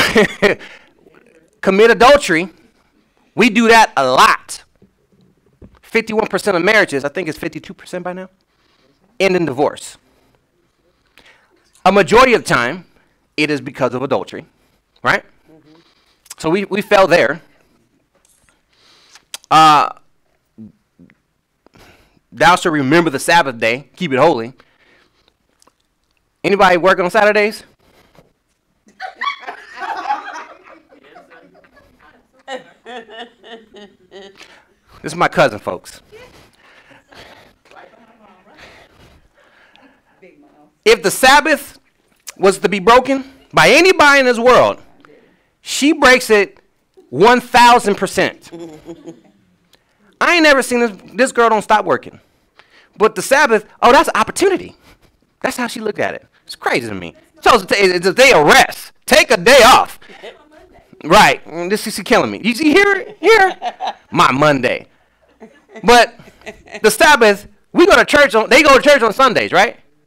commit adultery. We do that a lot. fifty-one percent of marriages, I think it's fifty-two percent by now, end in divorce. A majority of the time, it is because of adultery, right? Mm-hmm. So we, we fell there. Uh, thou shalt remember the Sabbath day, keep it holy. Anybody work on Saturdays? This is my cousin, folks. If the Sabbath was to be broken by anybody in this world, she breaks it one thousand percent. I ain't never seen this. This girl don't stop working. But the Sabbath, oh, that's an opportunity. That's how she looked at it. It's crazy to me. So it's a, it's a day of rest. Take a day off. Right. This is killing me. You see here? Here? My Monday. But the Sabbath, we go to church on, they go to church on Sundays, right?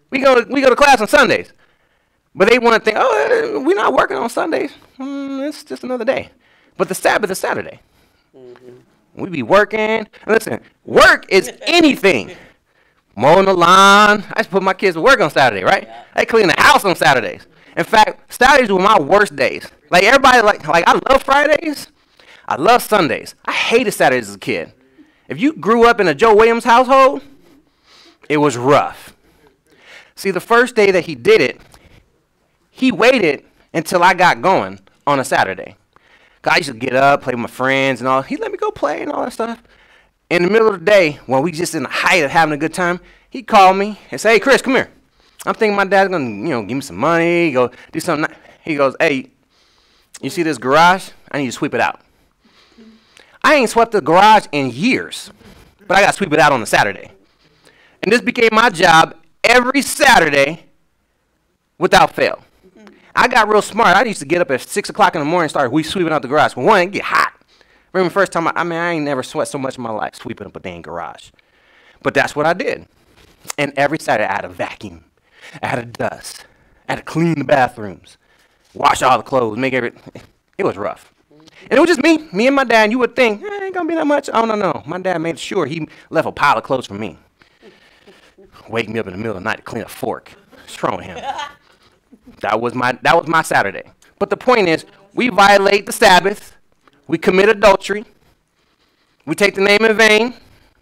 We go to, we go to class on Sundays. But they want to think, oh, we're not working on Sundays. Mm, it's just another day. But the Sabbath is Saturday. Mm-hmm. We be working. Listen, work is anything. Mowing the lawn. I just put my kids to work on Saturday, right? Yeah. I clean the house on Saturdays. In fact, Saturdays were my worst days. Like everybody, like, like I love Fridays. I love Sundays. I hated Saturdays as a kid. If you grew up in a Joe Williams household, it was rough. See, the first day that he did it, he waited until I got going on a Saturday. Cause I used to get up, play with my friends and all. He let me go play and all that stuff. In the middle of the day, when we just in the height of having a good time, he called me and said, hey, Chris, come here. I'm thinking my dad's going to, you know, give me some money, go do something. He goes, hey, you see this garage? I need you to sweep it out. I ain't swept the garage in years, but I got to sweep it out on a Saturday. And this became my job every Saturday without fail. I got real smart. I used to get up at six o'clock in the morning and start we sweeping out the garage. Well, one, it get hot. Remember the first time, I, I mean, I ain't never sweat so much in my life sweeping up a dang garage. But that's what I did. And every Saturday, I had to vacuum. I had to dust. I had to clean the bathrooms. Wash all the clothes. Make everything. It was rough. And it was just me. Me and my dad. You would think, eh, ain't going to be that much. Oh, no, no. My dad made sure he left a pile of clothes for me. Wake me up in the middle of the night to clean a fork. What's wrong with him? That was my that was my Saturday. But the point is, we violate the Sabbath. We commit adultery. We take the name in vain.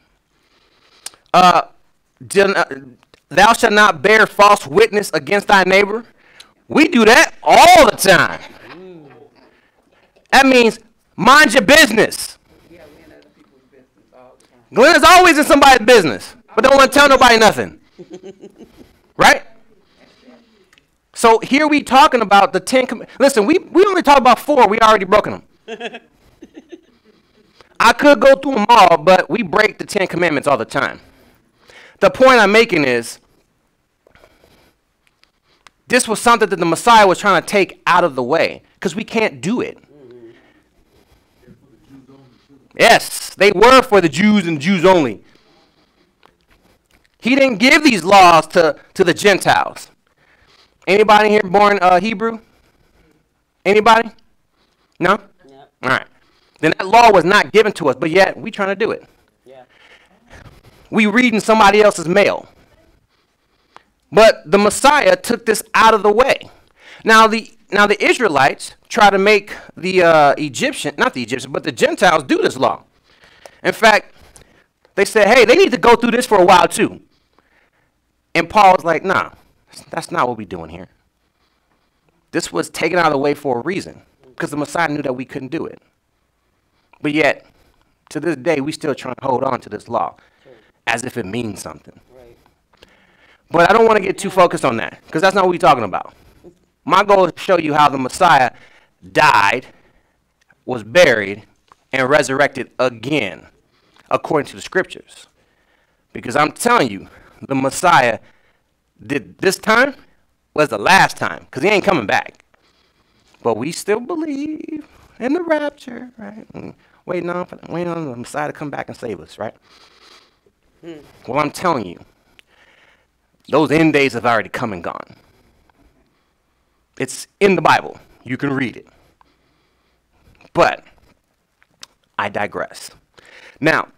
Uh, thou shalt not bear false witness against thy neighbor. We do that all the time. That means mind your business. Yeah, we in other people's business all the time. Glenn is always in somebody's business, but don't want to tell nobody nothing. Right? So here we talking about the Ten Commandments. Listen, we, we only talk about four. We already broken them. I could go through them all, but we break the Ten Commandments all the time. The point I'm making is this was something that the Messiah was trying to take out of the way because we can't do it. Yes, they were for the Jews and Jews only. He didn't give these laws to, to the Gentiles. Anybody here born uh, Hebrew? Anybody? No? Yep. All right. Then that law was not given to us, but yet we trying to do it. Yeah. We reading somebody else's mail. But the Messiah took this out of the way. Now the now the Israelites try to make the uh, Egyptian, not the Egyptians, but the Gentiles do this law. In fact, they said, hey, they need to go through this for a while too. And Paul was like, nah. That's not what we're doing here. This was taken out of the way for a reason, because the Messiah knew that we couldn't do it. But yet, to this day, we still trying to hold on to this law as if it means something. Right. But I don't want to get too focused on that, because that's not what we're talking about. My goal is to show you how the Messiah died, was buried, and resurrected again, according to the scriptures. Because I'm telling you, the Messiah did this time was the last time, because he ain't coming back. But we still believe in the rapture, right? And waiting on, waiting on the Messiah to come back and save us, right? Hmm. Well, I'm telling you, those end days have already come and gone. It's in the Bible. You can read it. But I digress. Now,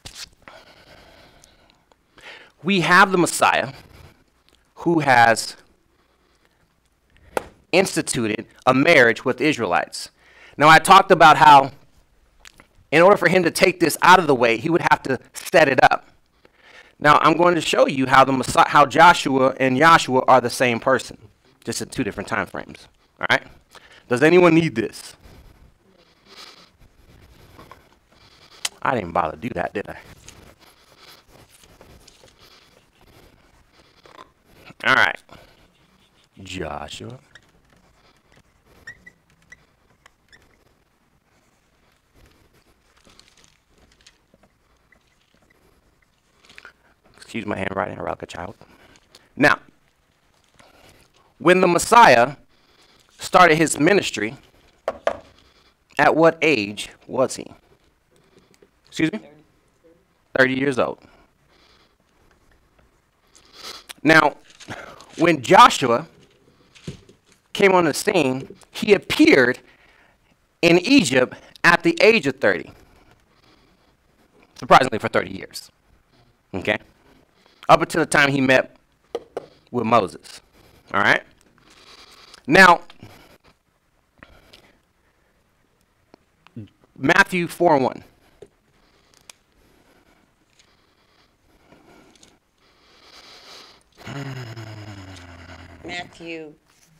we have the Messiah who has instituted a marriage with the Israelites. Now, I talked about how in order for him to take this out of the way, he would have to set it up. Now, I'm going to show you how the Messiah, how Joshua and Yahshua are the same person, just in two different time frames. All right? Does anyone need this? I didn't bother to do that, did I? All right. Joshua. Excuse my handwriting, like a child. Now, when the Messiah started his ministry, at what age was he? Excuse me? thirty years old. Now, when Joshua came on the scene, he appeared in Egypt at the age of thirty. Surprisingly, for thirty years. Okay? Up until the time he met with Moses. All right? Now, Matthew four and one. Matthew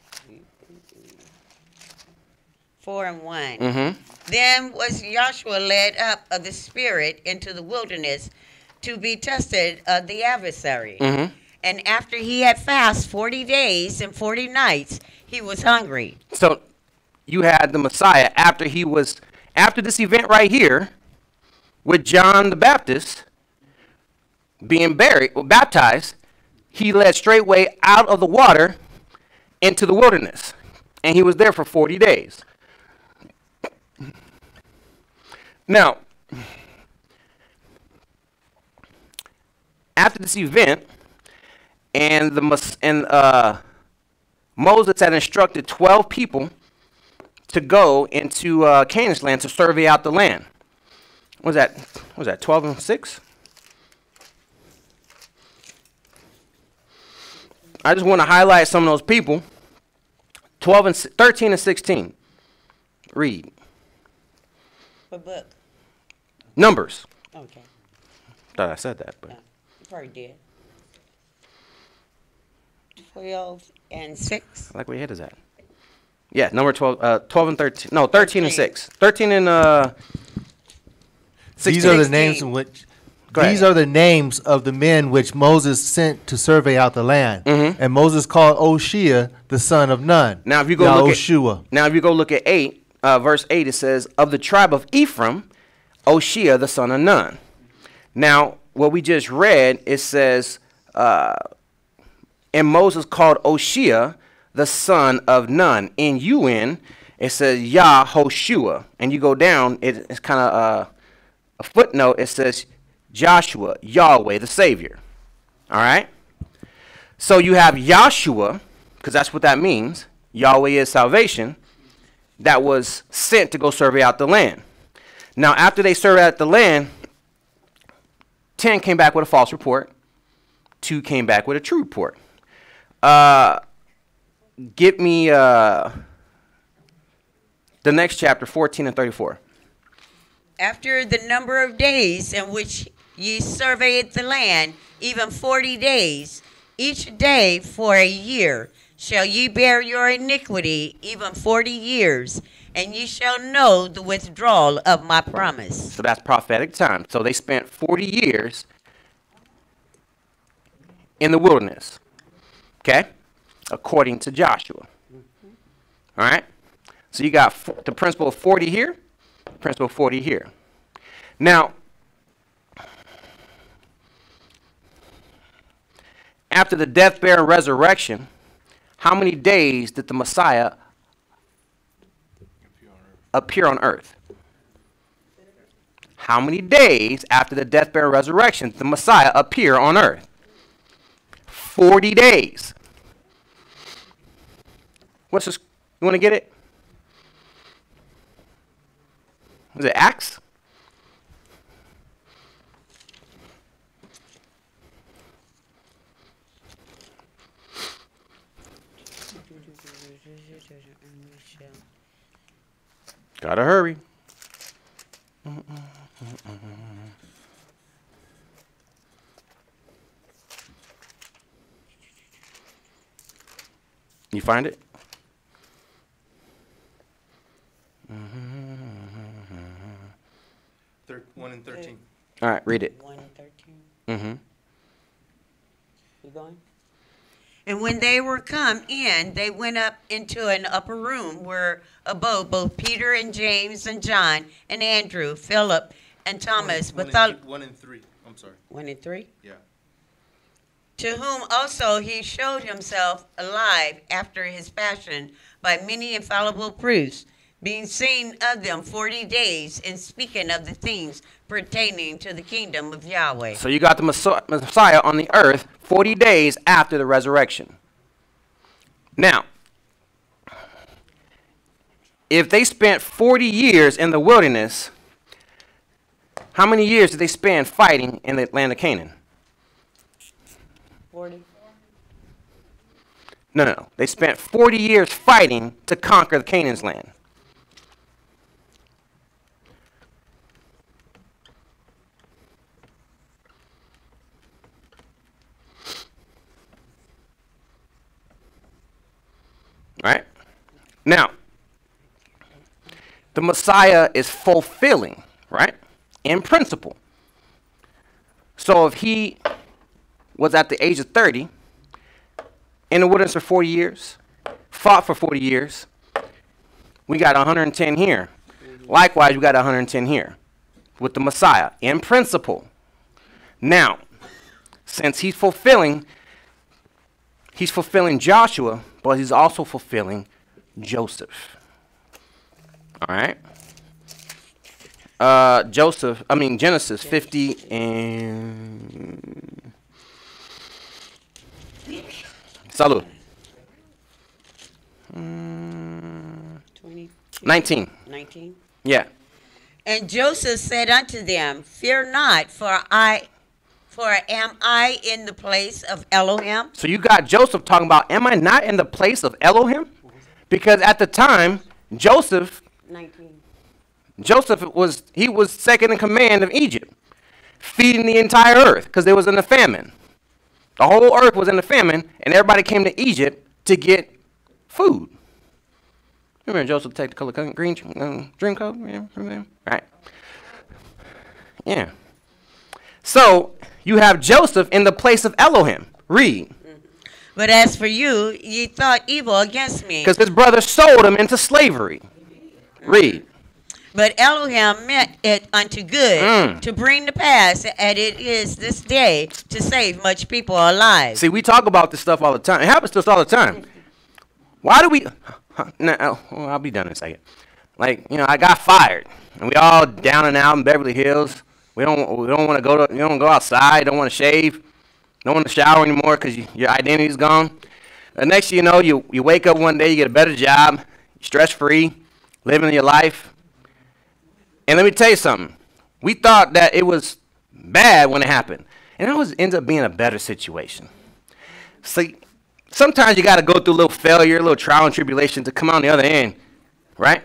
four and one. Mm-hmm. Then was Joshua led up of the Spirit into the wilderness to be tested of the adversary. Mm-hmm. And after he had fasted forty days and forty nights, he was hungry. So you had the Messiah after he was, after this event right here, with John the Baptist being buried, or baptized, he led straightway out of the water into the wilderness. And he was there for forty days. Now, after this event, and the and uh, Moses had instructed twelve people to go into uh, Canaan's land to survey out the land. What was that? What was that? twelve and six? I just want to highlight some of those people. twelve and thirteen and sixteen. Read. What book? Numbers. Okay. Thought I said that, but You probably did. twelve and six. I like where your head is at. Yeah, number twelve, uh, twelve and thirteen. No, thirteen and thirteen. six. thirteen and uh. These are the sixteen. names in which. Go ahead. These are the names of the men which Moses sent to survey out the land. Mhm. And Moses called Oshea the son of Nun. Now, if you go look at Yahushua. now, if you go look at eight, uh, verse eight, it says, "Of the tribe of Ephraim, Oshea the son of Nun." Now, what we just read, it says, uh, "And Moses called Oshea the son of Nun." In U N, it says Yahoshua, and you go down, it, it's kind of uh, a footnote. It says Joshua, Yahweh, the Savior. All right. So you have Yahshua, because that's what that means. Yahweh is salvation. That was sent to go survey out the land. Now, after they surveyed out the land, ten came back with a false report. Two came back with a true report. Uh, get me uh, the next chapter, fourteen and thirty-four. After the number of days in which ye surveyed the land, even forty days, each day for a year, shall ye bear your iniquity, even forty years, and ye shall know the withdrawal of my promise. So that's prophetic time. So they spent forty years in the wilderness, okay, according to Joshua. All right? So you got f- the principle of forty here, principle of forty here. Now, after the death, burial, and resurrection, how many days did the Messiah appear on earth? How many days after the death, burial, and resurrection did the Messiah appear on earth? forty days. What's this? You want to get it? Was it Acts? Gotta hurry. You find it? Thir- one and thirteen. All right, read it. one and thirteen. Mm-hmm. You going? And when they were come in, they went up into an upper room where abode both Peter and James and John and Andrew, Philip and Thomas, One, without and, one and three. I'm sorry. one and three. Yeah. To whom also he showed himself alive after his passion by many infallible proofs, being seen of them forty days, and speaking of the things pertaining to the kingdom of Yahweh. So you got the Messiah Messiah on the earth forty days after the resurrection. Now, if they spent forty years in the wilderness, how many years did they spend fighting in the land of Canaan? Forty. No, no, no. They spent forty years fighting to conquer the Canaan's land. Right? Now, the Messiah is fulfilling, right? In principle. So if he was at the age of thirty, in the wilderness for forty years, fought for forty years, we got one hundred ten here. Likewise, we got one hundred ten here with the Messiah in principle. Now, since he's fulfilling, he's fulfilling Joshua, but he's also fulfilling Joseph. All right? Uh, Joseph, I mean, Genesis fifty and... Salud. Mm, nineteen. nineteen. Yeah. And Joseph said unto them, Fear not, for I, for am I in the place of Elohim? So you got Joseph talking about, am I not in the place of Elohim? Because at the time, Joseph, nineteen. Joseph was, he was second in command of Egypt, feeding the entire earth because there was in a famine. The whole earth was in a famine, and everybody came to Egypt to get food. Remember Joseph take the color green um, dream coat? Yeah, remember? Right. Yeah. So you have Joseph in the place of Elohim. Read. But as for you, ye thought evil against me. Because his brother sold him into slavery. Read. But Elohim meant it unto good Mm. to bring to pass, and it is this day to save much people alive. See, we talk about this stuff all the time. It happens to us all the time. Why do we... Now, well, I'll be done in a second. Like, you know, I got fired, and we all down and out in Beverly Hills. We don't we don't want to go to... You don't go outside. Don't want to shave. Don't want to shower anymore because you, your identity's gone. The next thing you know, you, you wake up one day, you get a better job, stress-free, living your life. And let me tell you something. We thought that it was bad when it happened. And it always ends up being a better situation. See, sometimes you got to go through a little failure, a little trial and tribulation to come out on the other end, right?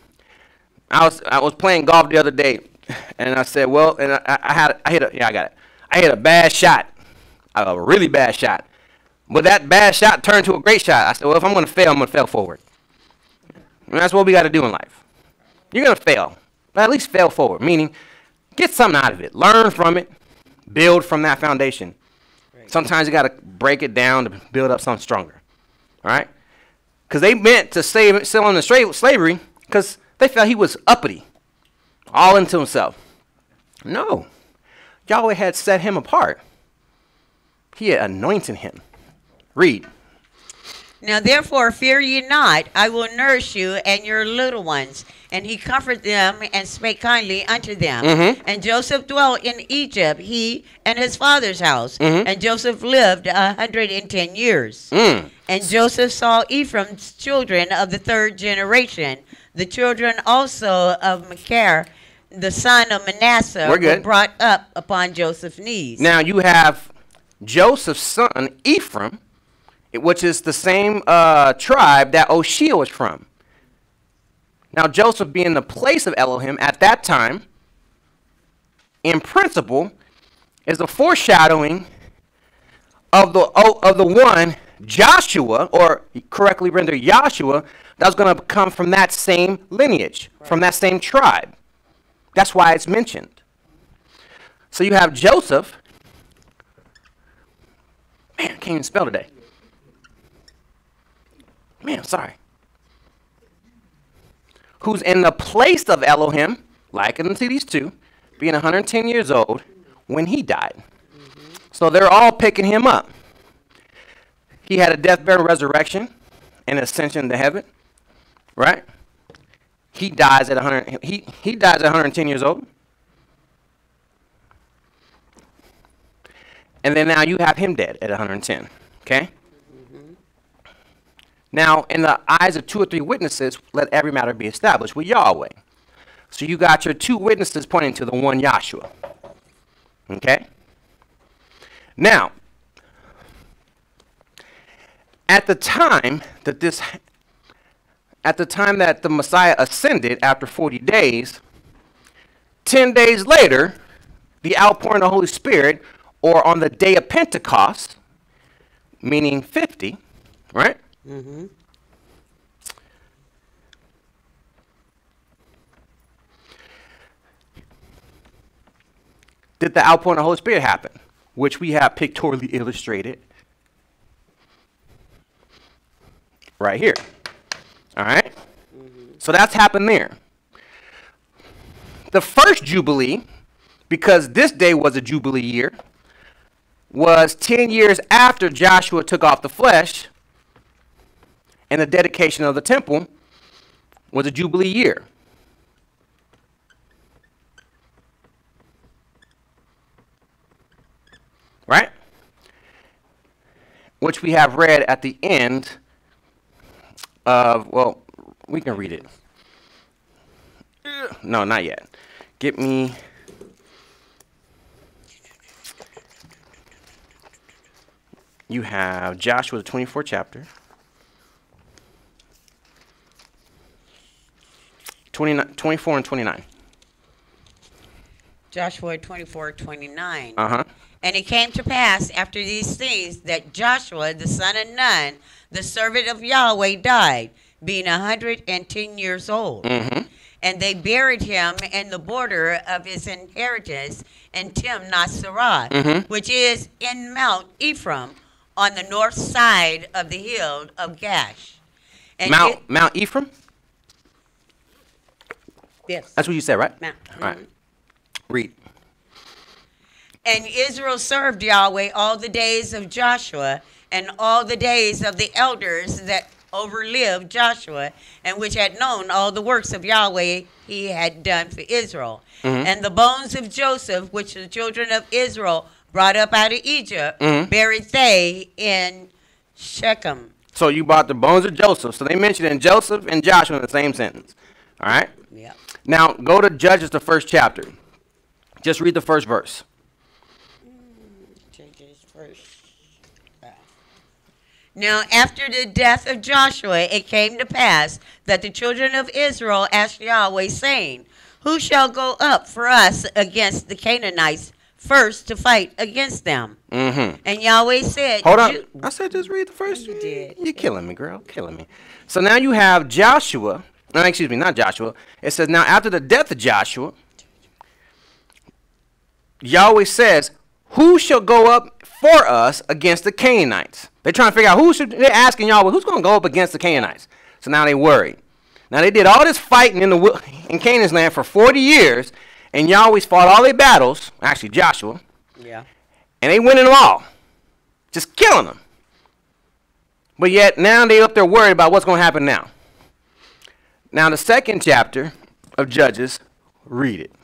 I was I was playing golf the other day, and I said, well, and I, I had I hit a yeah I got it. I hit a bad shot, a really bad shot. But that bad shot turned to a great shot. I said, well, if I'm going to fail, I'm going to fail forward. And that's what we got to do in life. You're going to fail. But at least fail forward, meaning get something out of it. Learn from it. Build from that foundation. Right. Sometimes you got to break it down to build up something stronger. All right? Because they meant to save, sell him into stra- slavery because they felt he was uppity, all into himself. No. Yahweh had set him apart. He had anointed him. Read. Now therefore fear ye not, I will nourish you and your little ones. And he comforted them and spake kindly unto them. Mm-hmm. And Joseph dwelt in Egypt, he and his father's house. Mm-hmm. And Joseph lived a hundred and ten years. Mm. And Joseph saw Ephraim's children of the third generation. The children also of Machir, the son of Manasseh, We're good. were brought up upon Joseph's knees. Now you have Joseph's son, Ephraim, which is the same uh, tribe that Oshia was from. Now, Joseph being the place of Elohim at that time, in principle, is a foreshadowing of the of the one, Joshua, or correctly rendered Yahshua, that's going to come from that same lineage, right, from that same tribe. That's why it's mentioned. So you have Joseph. Man, I can't even spell today. Man, I'm sorry. Who's in the place of Elohim, likening to these two, being one hundred ten years old when he died. Mm-hmm. So they're all picking him up. He had a death, burial, resurrection, and ascension to heaven, right? He dies at one hundred. He he dies at one hundred ten years old. And then now you have him dead at one hundred ten. Okay. Mm-hmm. Now, in the eyes of two or three witnesses, let every matter be established with Yahweh. So you got your two witnesses pointing to the one Yahshua. Okay? Now, at the time that this, at the time that the Messiah ascended after forty days, ten days later, the outpouring of the Holy Spirit, or on the day of Pentecost, meaning fifty, right? Mm-hmm. Did the outpouring of the Holy Spirit happen, which we have pictorially illustrated right here. All right? Mm-hmm. So that's happened there. The first Jubilee, because this day was a Jubilee year, was ten years after Joshua took off the flesh, and the dedication of the temple was a Jubilee year. Right? Which we have read at the end of, well, we can read it. No, not yet. Get me. You have Joshua, the twenty-fourth chapter. twenty-nine, twenty-four and twenty-nine. Joshua twenty-four, twenty-nine. Uh-huh. And it came to pass after these things that Joshua, the son of Nun, the servant of Yahweh, died, being a hundred and ten years old. Mm-hmm. And they buried him in the border of his inheritance in Timnath Serah, Mm-hmm. which is in Mount Ephraim, on the north side of the hill of Gash. And Mount it- Mount Ephraim? yes, That's what you said, right? Mount. All right. mhm. Read. And Israel served Yahweh all the days of Joshua and all the days of the elders that overlived Joshua, and which had known all the works of Yahweh he had done for Israel. Mhm. And the bones of Joseph, which the children of Israel brought up out of Egypt, Mhm. buried they in Shechem. So you brought the bones of Joseph. So they mentioned in Joseph and Joshua in the same sentence. All right? Yeah. Now go to Judges, the first chapter. Just read the first verse. Judges first. Now, after the death of Joshua, it came to pass that the children of Israel asked Yahweh, saying, who shall go up for us against the Canaanites first to fight against them? Mm-hmm. And Yahweh said, Hold on. "Ju- I said just read the first. You did. You're killing me, girl. Killing me. So now you have Joshua. No, excuse me, not Joshua. It says, now after the death of Joshua, Yahweh says, who shall go up for us against the Canaanites? They're trying to figure out who should, they're asking Yahweh, who's going to go up against the Canaanites? So now they worried. Now they did all this fighting in the wi- in Canaan's land for forty years, and Yahweh's fought all their battles, actually Joshua, Yeah. and they winning them all. Just killing them. But yet now they up there worried about what's going to happen now. Now the second chapter of Judges, read it.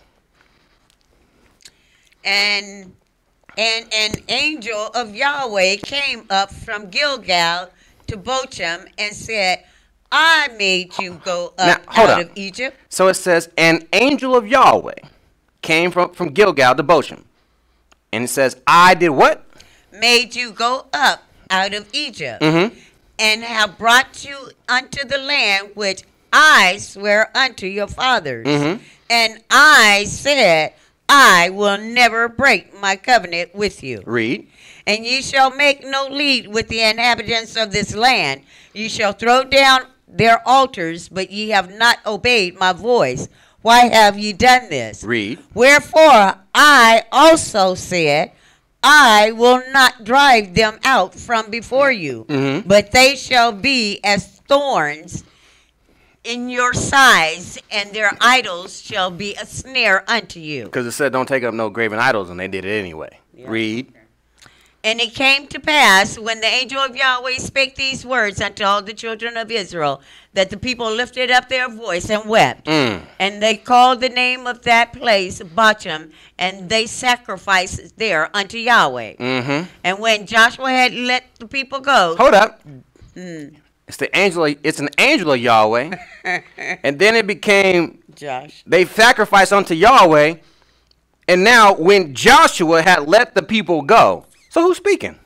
And and an angel of Yahweh came up from Gilgal to Bochum and said, I made you go up Now, hold out up. of Egypt. So it says, an angel of Yahweh came from, from Gilgal to Bochum. And it says, I did what? Made you go up out of Egypt, Mm-hmm. and have brought you unto the land which I swear unto your fathers. Mhm. And I said, I will never break my covenant with you. Read. And ye shall make no league with the inhabitants of this land. Ye shall throw down their altars, but ye have not obeyed my voice. Why have ye done this? Read. Wherefore I also said, I will not drive them out from before you, Mhm. but they shall be as thorns in your sides, and their idols shall be a snare unto you. Because it said don't take up no graven idols, and they did it anyway. Yeah. Read. And it came to pass, when the angel of Yahweh spake these words unto all the children of Israel, that the people lifted up their voice and wept. Mm. And they called the name of that place Bochum, and they sacrificed there unto Yahweh. Mm-hmm. And when Joshua had let the people go, Hold up. mm, It's the angel. It's an angel of Yahweh, and then it became Josh. they sacrificed unto Yahweh, and now when Joshua had let the people go, so who's speaking?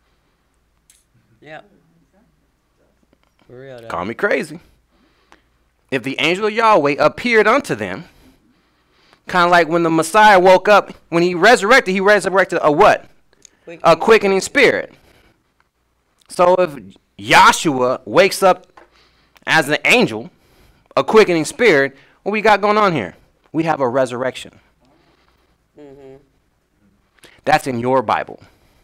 Yep. For real though. Call me crazy. If the angel of Yahweh appeared unto them, kind of like when the Messiah woke up, when he resurrected, he resurrected a what? Quick. A quickening spirit. So if Joshua wakes up as an angel, a quickening spirit, what we got going on here? We have a resurrection. Mm-hmm. That's in your Bible.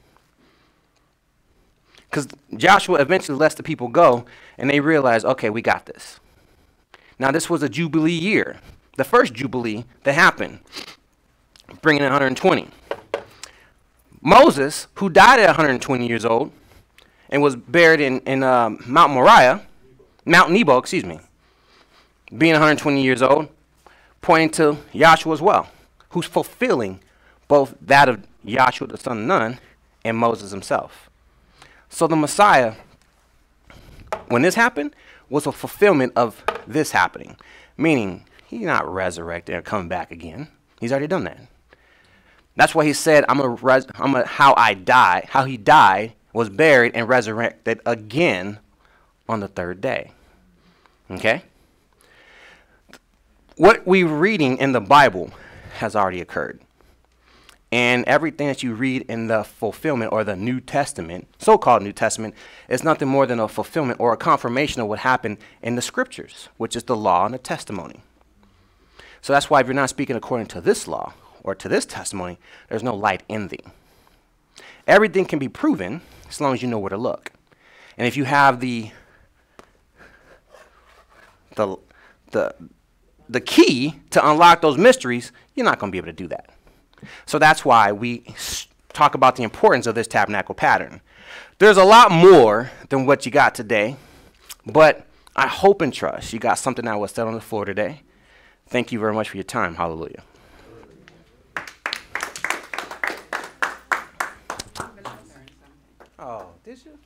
Because Joshua eventually lets the people go, and they realize, okay, we got this. Now, this was a Jubilee year, the first Jubilee that happened, bringing in one hundred twenty. Moses, who died at one hundred twenty years old and was buried in, in uh, Mount Moriah, Mount Nebo, excuse me, being one hundred twenty years old, pointing to Joshua as well, who's fulfilling both that of Joshua the son of Nun and Moses himself. So the Messiah, when this happened, was a fulfillment of this happening, meaning he's not resurrected and coming back again. He's already done that. That's why he said, I'm a, res- I'm a how I die, how he died, was buried, and resurrected again on the third day. Okay? What we're reading in the Bible has already occurred. And everything that you read in the fulfillment or the New Testament, so-called New Testament, is nothing more than a fulfillment or a confirmation of what happened in the scriptures, which is the law and the testimony. So that's why if you're not speaking according to this law or to this testimony, there's no light in thee. Everything can be proven as long as you know where to look. And if you have the the the the key to unlock those mysteries, you're not going to be able to do that. So that's why we talk about the importance of this tabernacle pattern. There's a lot more than what you got today, but I hope and trust you got something that was said on the floor today. Thank you very much for your time. Hallelujah. Oh, did you?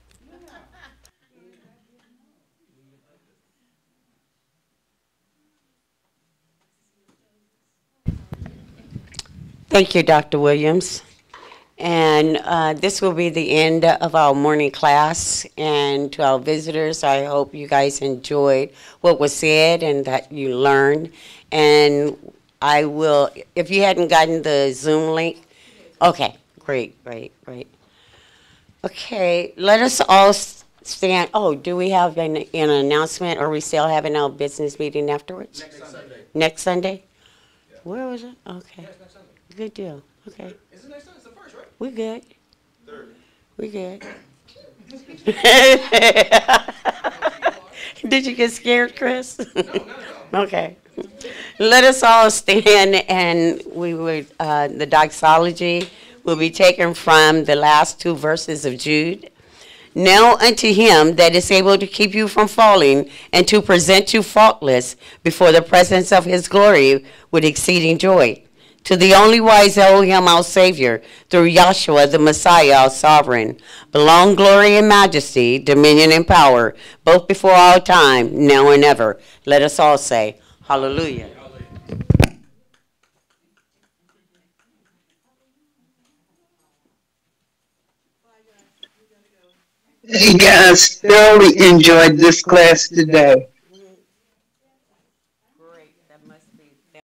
Thank you, Doctor Williams. And uh, this will be the end of our morning class. And to our visitors, I hope you guys enjoyed what was said and that you learned. And I will, if you hadn't gotten the Zoom link, okay, great, great, great. Okay, let us all stand. Oh, do we have an, an announcement, or are we still having our business meeting afterwards? Next Sunday. Next Sunday? Yeah. Where was it? Okay. Yes, next Sunday. Good deal. Okay. Is it next Sunday? It's the first, right? We good. Third. We good. Did you get scared, Chris? No, not at all. Okay. Let us all stand, and we would, uh, the doxology will be taken from the last two verses of Jude. Now unto him that is able to keep you from falling and to present you faultless before the presence of his glory with exceeding joy. To the only wise Elohim, our Savior, through Yahshua, the Messiah, our Sovereign, belong glory and majesty, dominion and power, both before all time, now and ever. Let us all say, Hallelujah. Hey guys, thoroughly enjoyed this class today.